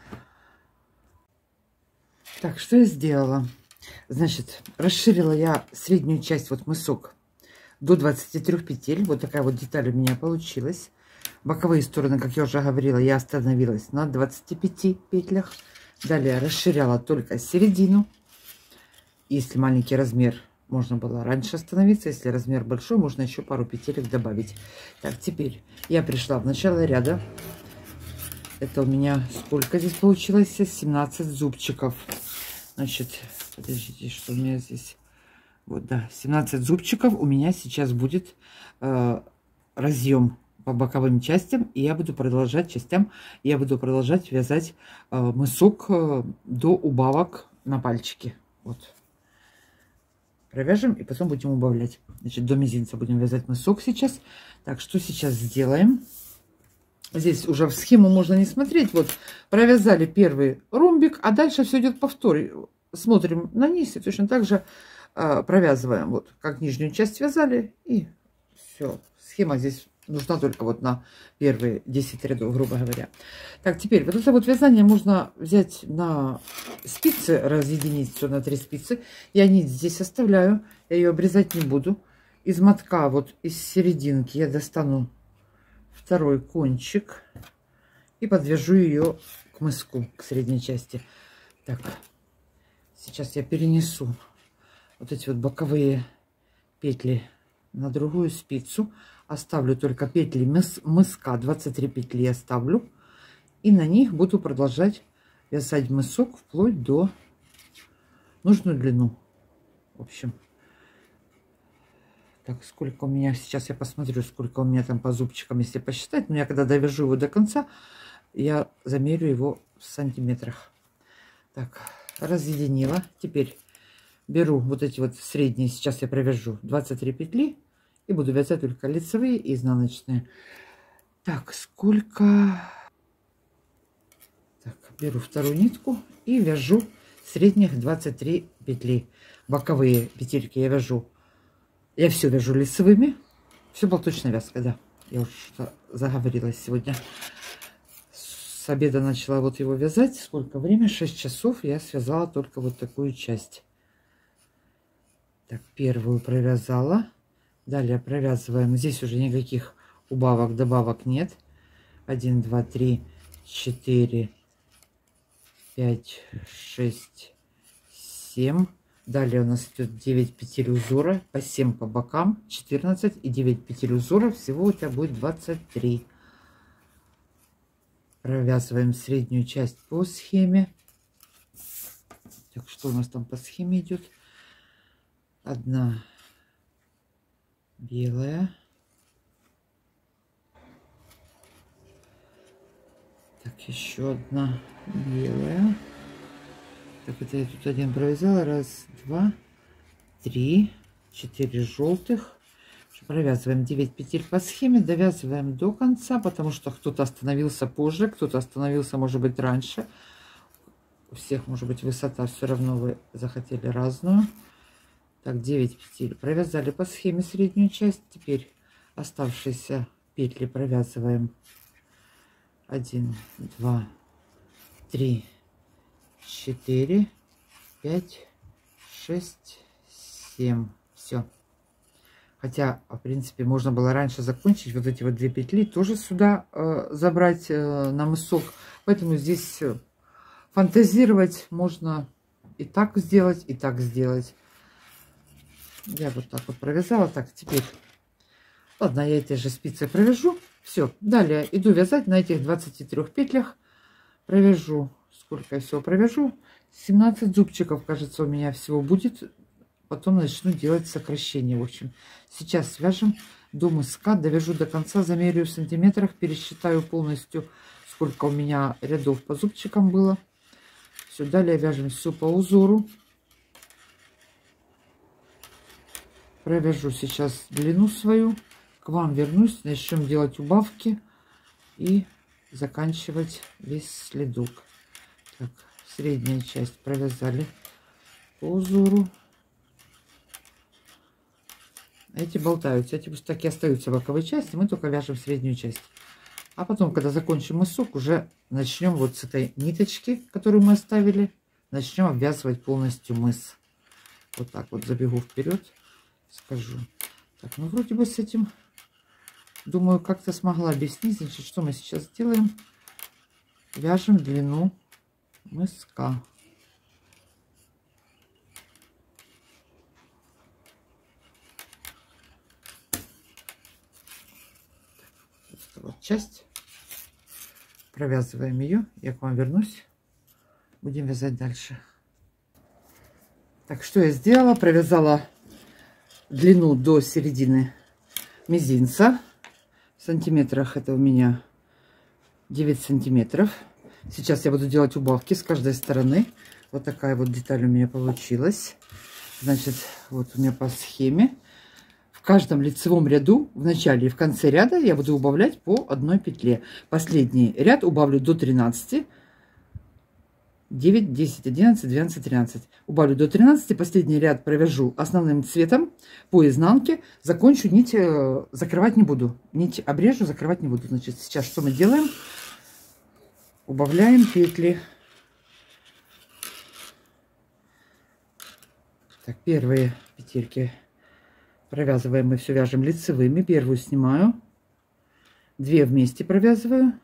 Так, что я сделала? Значит, расширила я среднюю часть, вот мысок, до 23 петель. Вот такая вот деталь у меня получилась. Боковые стороны, как я уже говорила, я остановилась на 25 петлях. Далее расширяла только середину. Если маленький размер, можно было раньше остановиться. Если размер большой, можно еще пару петелек добавить. Так, теперь я пришла в начало ряда. Это у меня сколько здесь получилось? 17 зубчиков. Значит, подождите, что у меня здесь... Вот, да, 17 зубчиков у меня сейчас будет разъем по боковым частям. И я буду продолжать частям. Я буду продолжать вязать мысок до убавок на пальчики. Вот. Провяжем и потом будем убавлять. Значит, до мизинца будем вязать мысок сейчас. Так, что сейчас сделаем? Здесь уже в схему можно не смотреть. Вот, провязали первый ромбик, а дальше все идет повтор. Смотрим на низ и точно так же провязываем. Вот, как нижнюю часть вязали, и все. Схема здесь нужна только вот на первые 10 рядов, грубо говоря. Так, теперь вот это вот вязание можно взять на спицы, разъединить все на 3 спицы. Я нить здесь оставляю, я ее обрезать не буду. Из мотка, вот из серединки я достану второй кончик и подвяжу ее к мыску, к средней части. Так, сейчас я перенесу вот эти вот боковые петли на другую спицу. Оставлю только петли мыска, 23 петли оставлю. И на них буду продолжать вязать мысок вплоть до нужную длину. В общем, так, сколько у меня сейчас, я посмотрю, сколько у меня там по зубчикам, если посчитать. Но я когда довяжу его до конца, я замерю его в сантиметрах. Так, разъединила. Теперь беру вот эти вот средние, сейчас я провяжу 23 петли. И буду вязать только лицевые и изнаночные. Так, сколько... Так, беру вторую нитку и вяжу средних 23 петли. Боковые петельки я вяжу. Я все вяжу лицевыми. Все болточная вязка, да. Я уже заговорилась сегодня. С обеда начала вот его вязать. Сколько время? 6 часов. Я связала только вот такую часть. Так, первую провязала. Далее провязываем. Здесь уже никаких убавок, добавок нет. 1, 2, 3, 4, 5, 6, 7. Далее у нас идет 9 петель узора, по 7 по бокам, 14 и 9 петель узора. Всего у тебя будет 23. Провязываем среднюю часть по схеме. Так, что у нас там по схеме идет? Одна белая. Так, еще одна белая. Так, это я тут один провязала. Раз, два, три, 4 желтых. Провязываем 9 петель по схеме, довязываем до конца, потому что кто-то остановился позже, кто-то остановился, может быть, раньше. У всех, может быть, высота все равно вы захотели разную. Так, 9 петель провязали по схеме среднюю часть. Теперь оставшиеся петли провязываем 1, 2, 3, 4, 5, 6, 7. Все. Хотя, в принципе, можно было раньше закончить вот эти вот 2 петли, тоже сюда забрать на мысок. Поэтому здесь фантазировать можно и так сделать, и так сделать. Я вот так вот провязала. Так, теперь, ладно, я этой же спицей провяжу. Все, далее иду вязать на этих 23 петлях. Провяжу, сколько я всего провяжу? 17 зубчиков, кажется, у меня всего будет. Потом начну делать сокращение. В общем, сейчас свяжем до мыска, довяжу до конца, замерю в сантиметрах, пересчитаю полностью, сколько у меня рядов по зубчикам было. Все, далее вяжем все по узору. Провяжу сейчас длину свою, к вам вернусь, начнем делать убавки и заканчивать весь следок. Так, средняя часть провязали по узору. Эти болтаются, эти пусть так и остаются боковые части, мы только вяжем среднюю часть. А потом, когда закончим мысок, уже начнем вот с этой ниточки, которую мы оставили, начнем обвязывать полностью мыс. Вот так вот забегу вперед, скажу. Так, ну вроде бы с этим, думаю, как-то смогла объяснить. Значит, что мы сейчас делаем? Вяжем длину мыска. Вот часть, провязываем ее, я к вам вернусь, будем вязать дальше. Так, что я сделала? Провязала длину до середины мизинца, в сантиметрах это у меня 9 сантиметров. Сейчас я буду делать убавки с каждой стороны. Вот такая вот деталь у меня получилась. Значит, вот у меня по схеме в каждом лицевом ряду в начале и в конце ряда я буду убавлять по одной петле. Последний ряд убавлю до 13. 9, 10, 11, 12, 13. Убавлю до 13. Последний ряд провяжу основным цветом по изнанке. Закончу нить, закрывать не буду. Нить обрежу, закрывать не буду. Значит, сейчас что мы делаем? Убавляем петли. Так, первые петельки провязываем, мы все вяжем лицевыми. Первую снимаю, 2 вместе провязываю,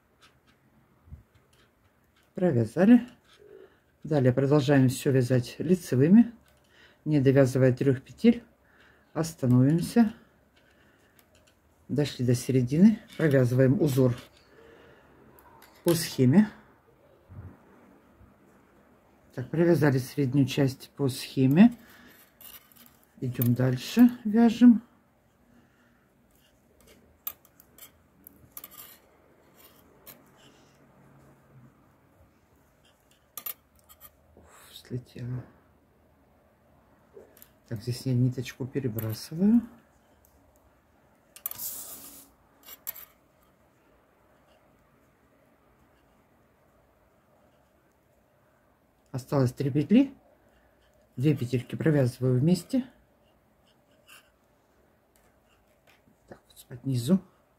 провязали. Далее продолжаем все вязать лицевыми, не довязывая 3 петель. Остановимся, дошли до середины, провязываем узор по схеме. Так, провязали среднюю часть по схеме. Идем дальше, вяжем. Слетела. Так, здесь я ниточку перебрасываю. Осталось 3 петли. 2 петельки провязываю вместе. Так, вот под низу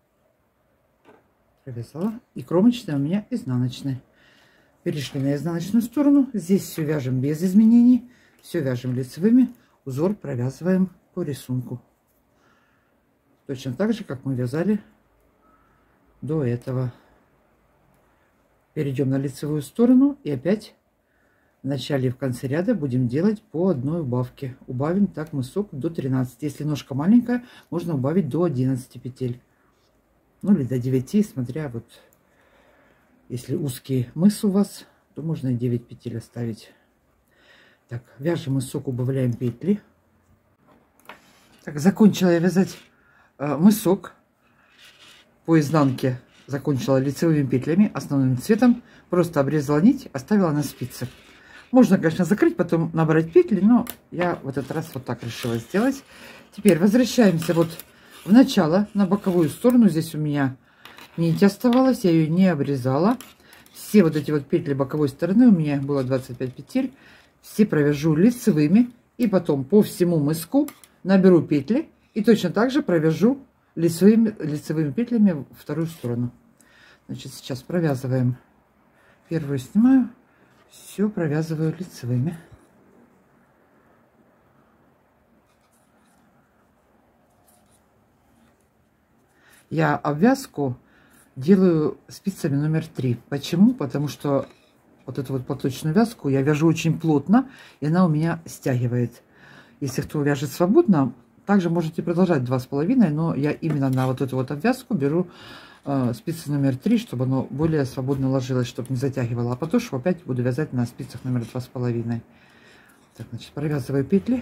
провязала. И кромочная у меня изнаночная. Перешли на изнаночную сторону. Здесь все вяжем без изменений. Все вяжем лицевыми. Узор провязываем по рисунку. Точно так же, как мы вязали до этого. Перейдем на лицевую сторону и опять в начале и в конце ряда будем делать по одной убавке. Убавим так мысок до 13. Если ножка маленькая, можно убавить до 11 петель. Ну или до 9, смотря вот. Если узкий мыс у вас, то можно и 9 петель оставить. Так, вяжем мысок, убавляем петли. Так, закончила я вязать мысок по изнанке. Закончила лицевыми петлями, основным цветом. Просто обрезала нить, оставила на спице. Можно, конечно, закрыть, потом набрать петли, но я в этот раз вот так решила сделать. Теперь возвращаемся вот в начало, на боковую сторону. Здесь у меня нить оставалась, я ее не обрезала. Все вот эти вот петли боковой стороны, у меня было 25 петель. Все провяжу лицевыми И потом по всему мыску наберу петли и точно так же провяжу лицевыми петлями вторую сторону. Значит, сейчас провязываем. Первую снимаю, все провязываю лицевыми. Я обвязку делаю спицами номер 3. Почему? Потому что вот эту вот платочную вязку я вяжу очень плотно, и она у меня стягивает. Если кто вяжет свободно, также можете продолжать 2,5, но я именно на вот эту вот обвязку беру спицы номер 3, чтобы оно более свободно ложилось, чтобы не затягивало. А подошву опять буду вязать на спицах номер 2,5. Так, значит, провязываю петли.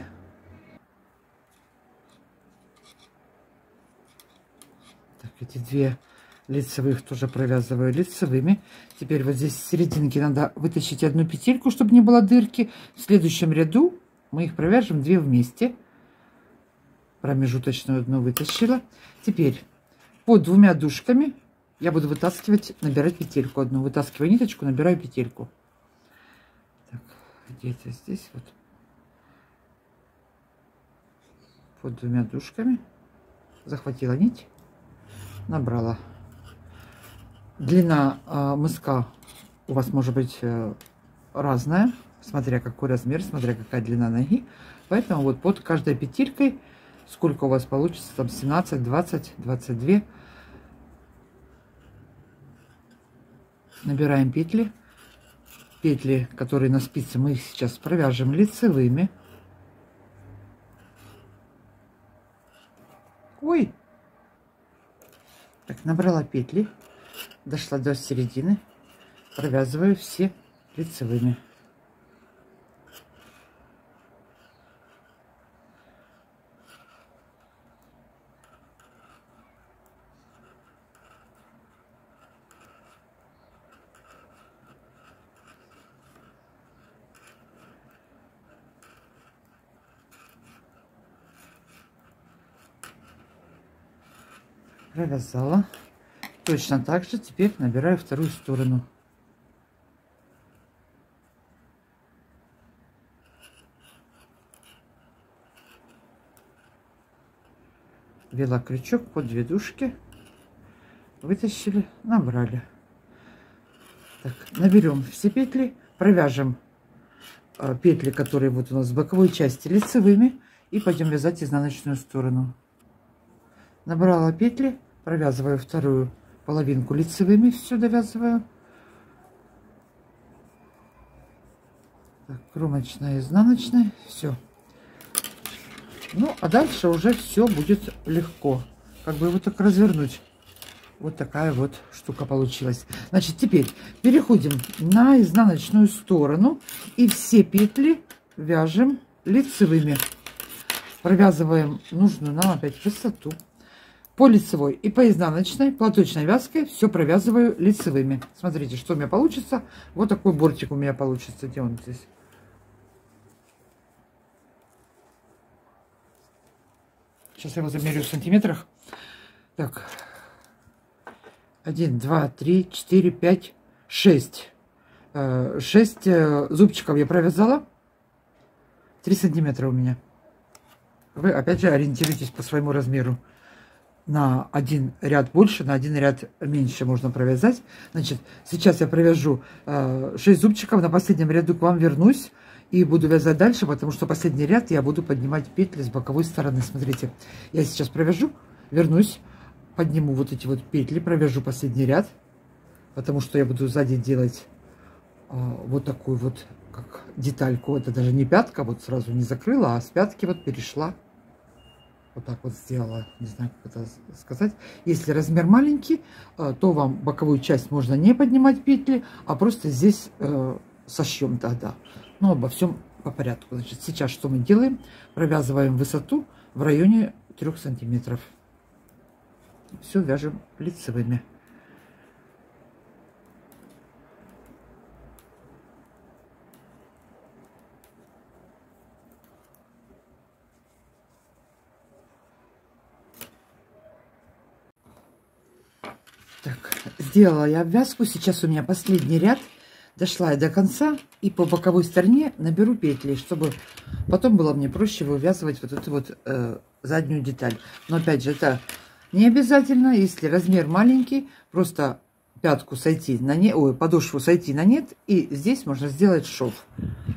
Так, эти две лицевых тоже провязываю лицевыми. Теперь вот здесь с серединки надо вытащить одну петельку, чтобы не было дырки. В следующем ряду мы их провяжем 2 вместе. Промежуточную одну вытащила. Теперь под 2 дужками я буду вытаскивать, набирать петельку одну. Вытаскиваю ниточку, набираю петельку. Так, где-то здесь вот. Под 2 дужками захватила нить, набрала. Длина мыска у вас может быть разная, смотря какой размер, смотря какая длина ноги. Поэтому вот под каждой петелькой, сколько у вас получится, там 17, 20, 22, набираем петли. Петли, которые на спице, мы их сейчас провяжем лицевыми. Ой! Так, набрала петли, дошла до середины, провязываю все лицевыми. Провязала. Точно так же теперь набираю вторую сторону. Ввела крючок под 2 дужки, вытащили, набрали. Так, наберем все петли, провяжем петли, которые вот у нас в боковой части, лицевыми, и пойдем вязать изнаночную сторону. Набрала петли, провязываю вторую половинку лицевыми, все довязываю. Так, кромочная, изнаночная, все. Ну, а дальше уже все будет легко. Как бы вот так развернуть. Вот такая вот штука получилась. Значит, теперь переходим на изнаночную сторону и все петли вяжем лицевыми. Провязываем нужную нам опять высоту. По лицевой и по изнаночной платочной вязкой все провязываю лицевыми. Смотрите, что у меня получится. Вот такой бортик у меня получится. Где он здесь? Сейчас я его замерю в сантиметрах. Так. 1, 2, 3, 4, 5, 6. 6 зубчиков я провязала. 3 сантиметра у меня. Вы опять же ориентируйтесь по своему размеру. На один ряд больше, на один ряд меньше можно провязать. Значит, сейчас я провяжу 6 зубчиков. На последнем ряду к вам вернусь и буду вязать дальше, потому что последний ряд я буду поднимать петли с боковой стороны. Смотрите, я сейчас провяжу, вернусь, подниму вот эти вот петли, провяжу последний ряд, потому что я буду сзади делать вот такую вот как детальку. Это даже не пятка, вот сразу не закрыла, а с пятки вот перешла. Вот так вот сделала, не знаю, как это сказать. Если размер маленький, то вам боковую часть можно не поднимать петли, а просто здесь сошьем тогда. Но обо всем по порядку. Значит, сейчас что мы делаем? Провязываем высоту в районе 3 сантиметров. Все вяжем лицевыми. Так, сделала я обвязку. Сейчас у меня последний ряд. Дошла я до конца и по боковой стороне наберу петли, чтобы потом было мне проще вывязывать вот эту вот заднюю деталь. Но опять же, это не обязательно, если размер маленький, просто пятку сойти на нет, ой, подошву сойти на нет, и здесь можно сделать шов.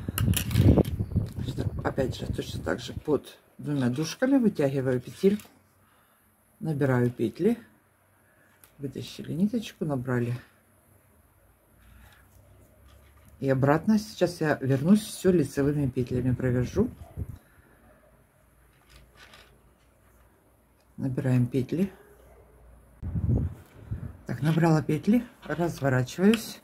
Опять же, точно так же под двумя дужками вытягиваю петельку, набираю петли, вытащили ниточку, набрали. И обратно сейчас я вернусь, все лицевыми петлями провяжу. Набираем петли. Так, набрала петли, разворачиваюсь.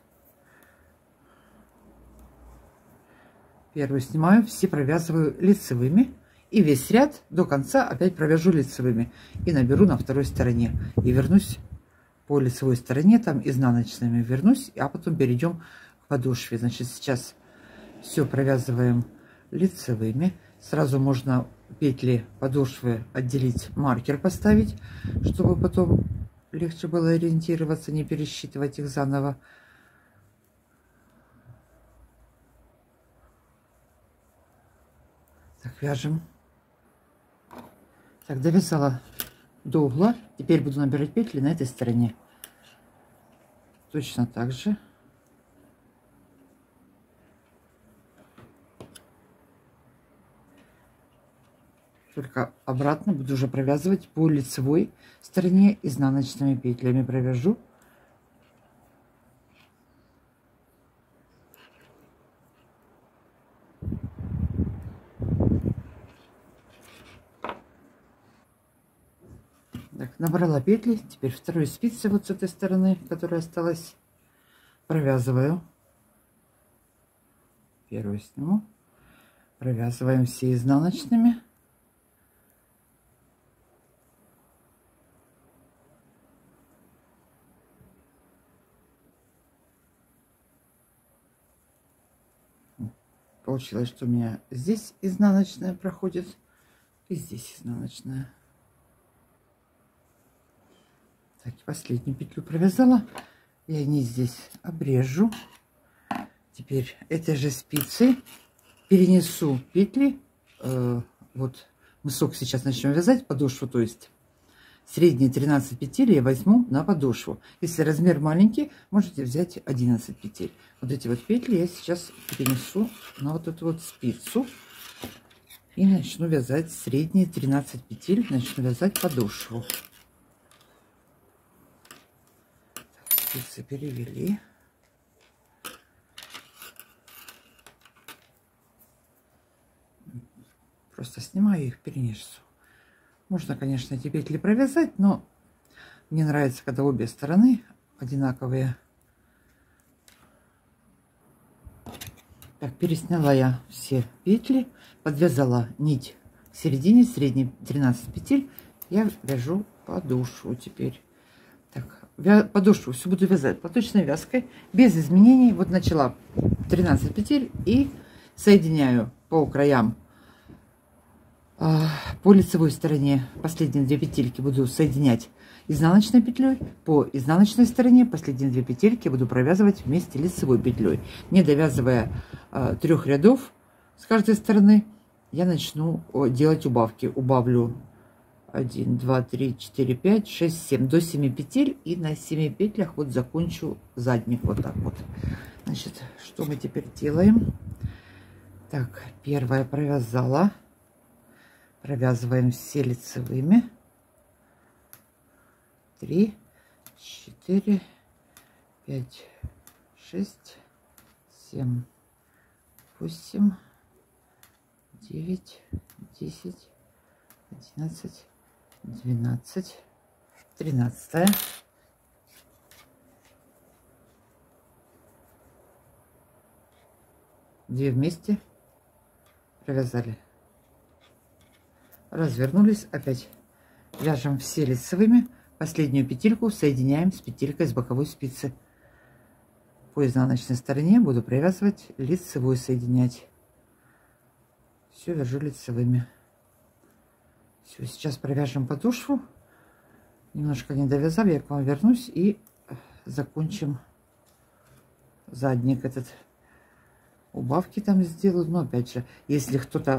Первую снимаю, все провязываю лицевыми. И весь ряд до конца опять провяжу лицевыми. И наберу на второй стороне. И вернусь по лицевой стороне, там изнаночными вернусь, а потом перейдем к подошве. Значит, сейчас все провязываем лицевыми. Сразу можно петли подошвы отделить, маркер поставить, чтобы потом легче было ориентироваться, не пересчитывать их заново. Так, вяжем. Так, довязала до угла. Теперь буду набирать петли на этой стороне. Точно так же. Только обратно буду уже провязывать по лицевой стороне, изнаночными петлями провяжу. Так, набрала петли, теперь второй спицы вот с этой стороны, которая осталась, провязываю. Первую сниму, провязываем все изнаночными. Получилось, что у меня здесь изнаночная проходит и здесь изнаночная. Так, последнюю петлю провязала. Я не здесь обрежу. Теперь этой же спицей перенесу петли. Вот мысок сейчас начнем вязать, подошву, то есть средние 13 петель я возьму на подошву. Если размер маленький, можете взять 11 петель. Вот эти вот петли я сейчас перенесу на вот эту вот спицу. И начну вязать средние 13 петель, начну вязать подошву. Так, спицы перевели. Просто снимаю их, перенесу. Можно, конечно, эти петли провязать, но мне нравится, когда обе стороны одинаковые. Так, пересняла я все петли, подвязала нить к середине, средние 13 петель. Я вяжу подошву теперь. Так, подошву все буду вязать платочной вязкой, без изменений. Вот начала 13 петель и соединяю по краям. По лицевой стороне последние 2 петельки буду соединять изнаночной петлей, по изнаночной стороне последние 2 петельки буду провязывать вместе лицевой петлей. Не довязывая 3 рядов с каждой стороны, я начну делать убавки. Убавлю 1, 2, 3, 4, 5, 6, 7 до 7 петель, и на 7 петлях вот закончу задник вот так вот. Значит, что мы теперь делаем? Так, первая провязала. Провязываем все лицевыми. 3, 4, 5, 6, 7, 8, 9, 10, 11, 12, 13. Две вместе провязали. Развернулись, опять вяжем все лицевыми, последнюю петельку соединяем с петелькой с боковой спицы. По изнаночной стороне буду провязывать лицевой, соединять. Все вяжу лицевыми. Все, сейчас провяжем подошву. Немножко не довязав, я к вам вернусь и закончим задник этот. Убавки там сделаю, но опять же, если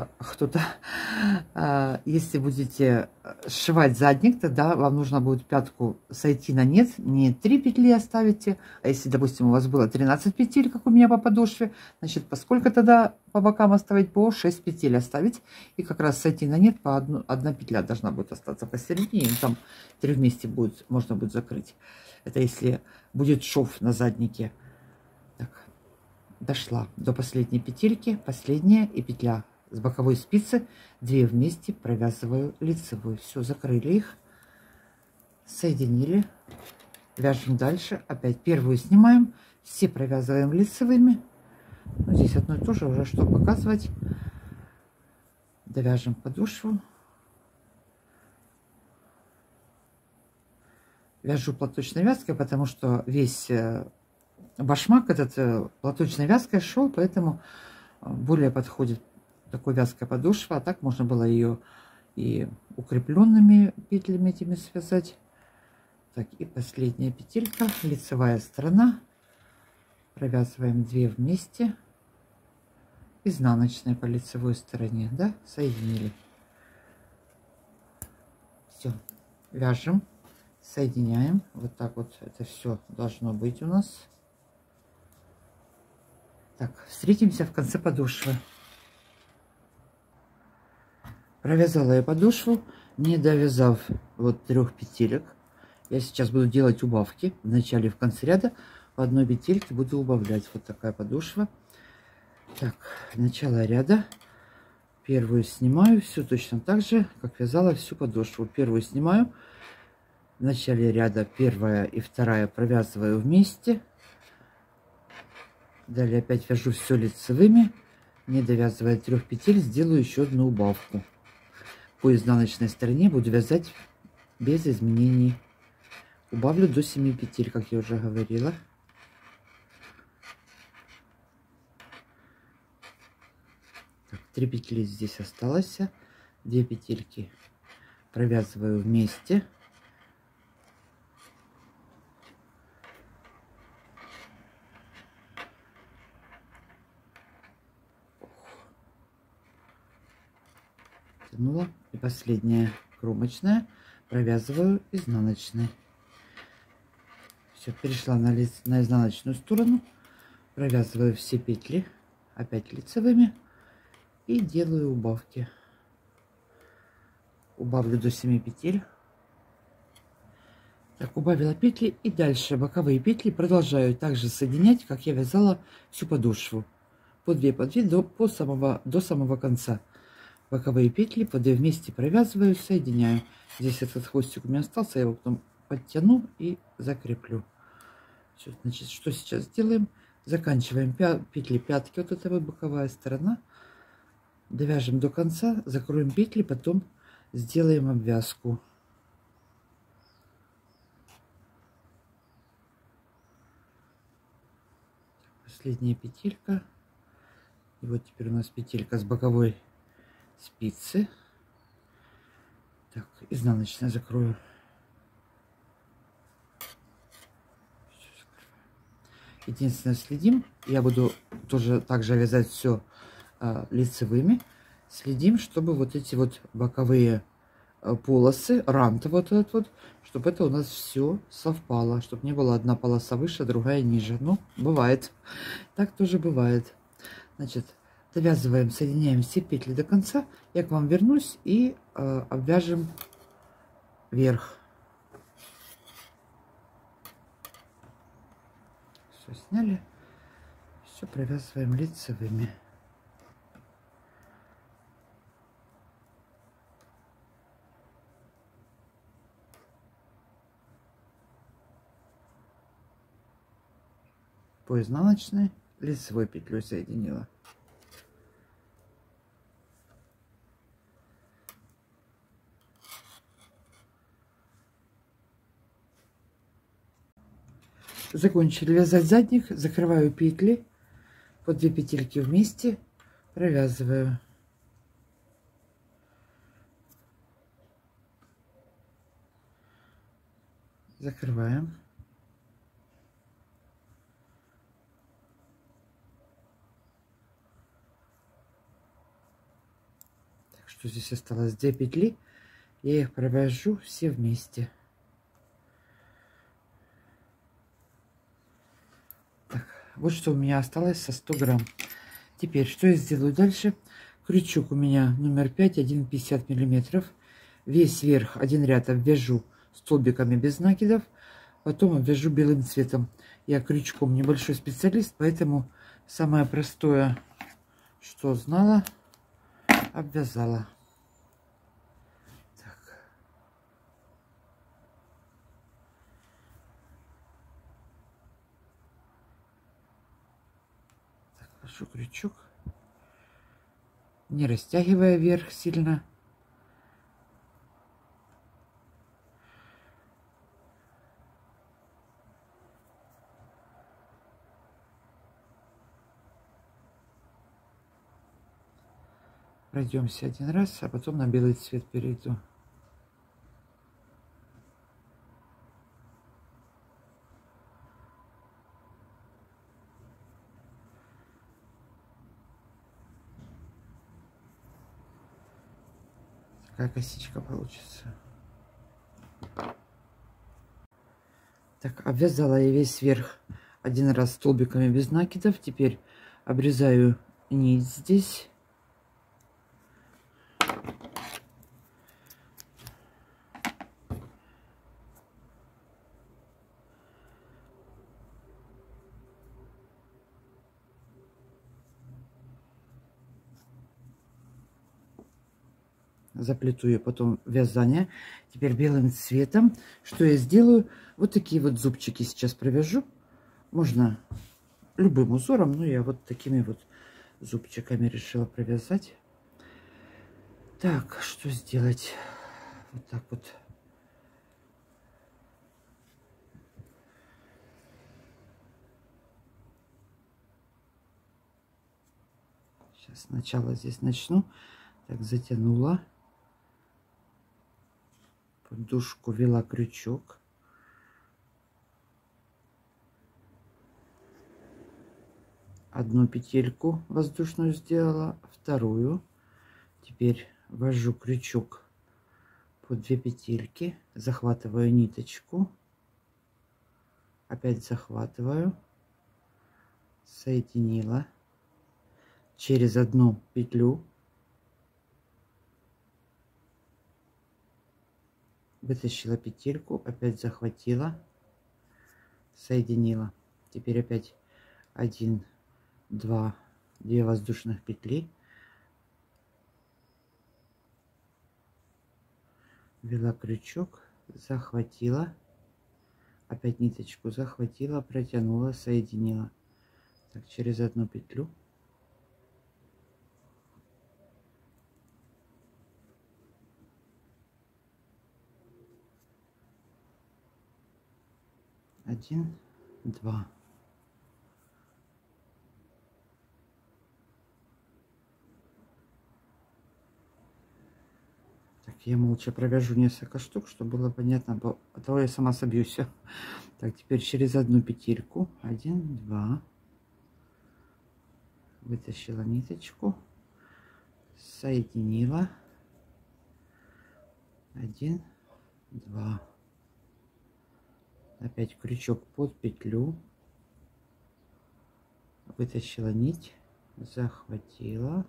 если будете сшивать задник, тогда вам нужно будет пятку сойти на нет, не 3 петли оставите, а если, допустим, у вас было 13 петель, как у меня по подошве, значит, поскольку тогда по бокам оставить, по 6 петель оставить, и как раз сойти на нет, по одна петля должна будет остаться посередине, и там 3 вместе будет, можно будет закрыть. Это если будет шов на заднике. Так. Дошла до последней петельки, последняя и петля с боковой спицы, 2 вместе провязываю лицевой. Все, закрыли их, соединили, вяжем дальше. Опять первую снимаем, все провязываем лицевыми. Ну, здесь одно и то же уже, что показывать. Довяжем подошву. Вяжу платочной вязкой, потому что весь башмак этот платочной вязкой шел, поэтому более подходит такой вязкая подошва. А так можно было ее и укрепленными петлями этими связать. Так, и последняя петелька, лицевая сторона. Провязываем 2 вместе. Изнаночная по лицевой стороне, да, соединили. Все, вяжем, соединяем. Вот так вот это все должно быть у нас. Так, встретимся в конце подошвы. Провязала я подошву, не довязав вот 3 петелек. Я сейчас буду делать убавки. В начале и в конце ряда по одной петельке буду убавлять. Вот такая подошва. Так, начало ряда. Первую снимаю, все точно так же, как вязала всю подошву. Первую снимаю. В начале ряда первая и вторая провязываю вместе. Далее опять вяжу все лицевыми, не довязывая 3 петель, сделаю еще одну убавку. По изнаночной стороне буду вязать без изменений. Убавлю до 7 петель, как я уже говорила. Так, 3 петли здесь осталось, 2 петельки провязываю вместе. И последняя кромочная провязываю изнаночной. Все, перешла на изнаночную сторону, провязываю все петли опять лицевыми и делаю убавки. Убавлю до 7 петель. Так, убавила петли, и дальше боковые петли продолжаю также соединять, как я вязала всю подошву, по 2 до самого конца. Боковые петли по 2 вместе провязываю, соединяю. Здесь этот хвостик у меня остался, я его потом подтяну и закреплю. Все, значит, что сейчас делаем? Заканчиваем петли пятки, вот эта вот боковая сторона, довяжем до конца, закроем петли, потом сделаем обвязку. Последняя петелька, и вот теперь у нас петелька с боковой спицы. Так, изнаночная закрою. Единственное, следим, я буду тоже также вязать все лицевыми. Следим, чтобы вот эти вот боковые полосы, рант вот этот вот, чтобы это у нас все совпало, чтобы не было одна полоса выше, другая ниже. Ну, бывает, так тоже бывает. Значит, довязываем, соединяем все петли до конца. Я к вам вернусь и обвяжем верх. Все сняли, все провязываем лицевыми. По изнаночной лицевой петлей соединила. Закончили вязать задник, закрываю петли, по 2 петельки вместе провязываю. Закрываем. что здесь осталось 2 петли. Я их провяжу все вместе. Так, вот что у меня осталось со 100 грамм. Теперь, что я сделаю дальше? Крючок у меня номер 5, 1,50 миллиметров. Весь верх, один ряд обвяжу столбиками без накидов. Потом обвяжу белым цветом. Я крючком небольшой специалист, поэтому самое простое, что знала, обвязала. Так. Так, вяжу крючок, не растягивая вверх сильно. Пройдемся один раз, а потом на белый цвет перейду. Такая косичка получится. Так, обвязала я весь верх один раз столбиками без накидов. Теперь обрезаю нить здесь. Заплету ее потом вязание. Теперь белым цветом. Что я сделаю? Вот такие вот зубчики сейчас провяжу. Можно любым узором, но я вот такими вот зубчиками решила провязать. Так, что сделать? Вот так вот. Сейчас сначала здесь начну. Так, затянула. Подушку ввела крючок. Одну петельку воздушную сделала, вторую. Теперь ввожу крючок по 2 петельки, захватываю ниточку, опять захватываю, соединила через одну петлю, вытащила петельку, опять захватила, соединила. Теперь опять 1, 2 воздушных петли, ввела крючок, захватила, опять ниточку захватила, протянула, соединила. Так, через одну петлю. Один, два. Так, я молча провяжу несколько штук, чтобы было понятно, а то я сама собьюсь. Так, теперь через одну петельку. 1, 2. Вытащила ниточку, соединила. 1, 2. Опять крючок под петлю, вытащила нить, захватила.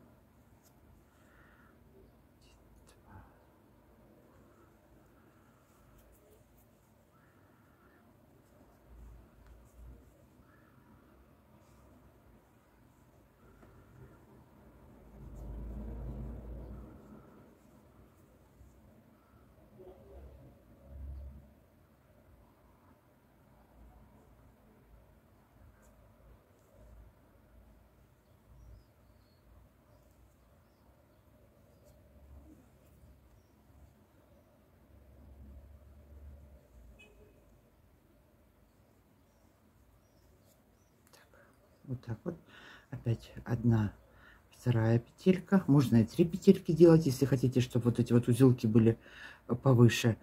Вот так вот. Опять одна, вторая петелька. Можно и 3 петельки делать, если хотите, чтобы вот эти вот узелки были повыше.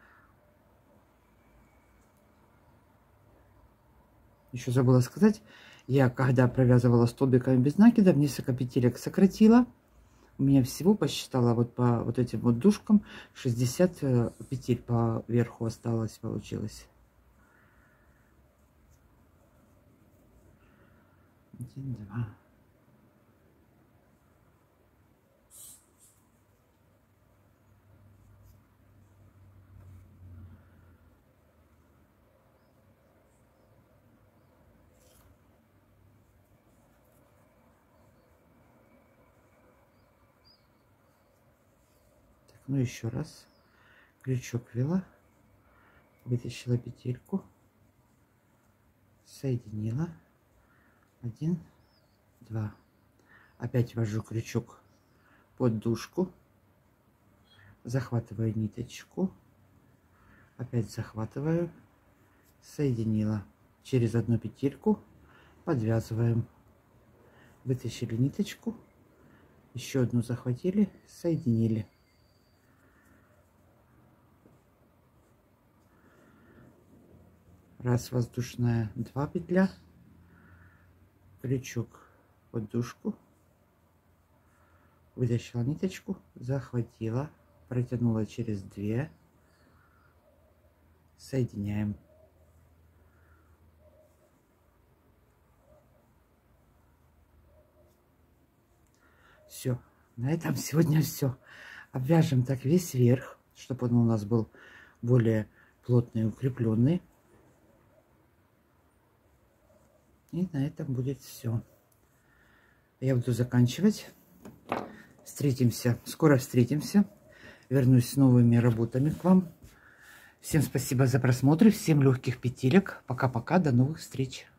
Еще забыла сказать, я когда провязывала столбиками без накидов, несколько петелек сократила. У меня всего посчитала вот по вот этим вот дужкам 60 петель по верху осталось, получилось. 1, 2. Так, ну еще раз. Крючок ввела, вытащила петельку, соединила. 1, 2. Опять ввожу крючок под дужку, захватываю ниточку, опять захватываю, соединила, через одну петельку подвязываем, вытащили ниточку, еще одну захватили, соединили. Раз воздушная, 2 петля, крючок под дужку, вытащила ниточку, захватила, протянула через 2, соединяем. Все, на этом сегодня все. Обвяжем так весь верх, чтобы он у нас был более плотный и укрепленный. И на этом будет все. Я буду заканчивать. Встретимся, скоро встретимся. Вернусь с новыми работами к вам. Всем спасибо за просмотр, всем легких петелек. Пока-пока, до новых встреч.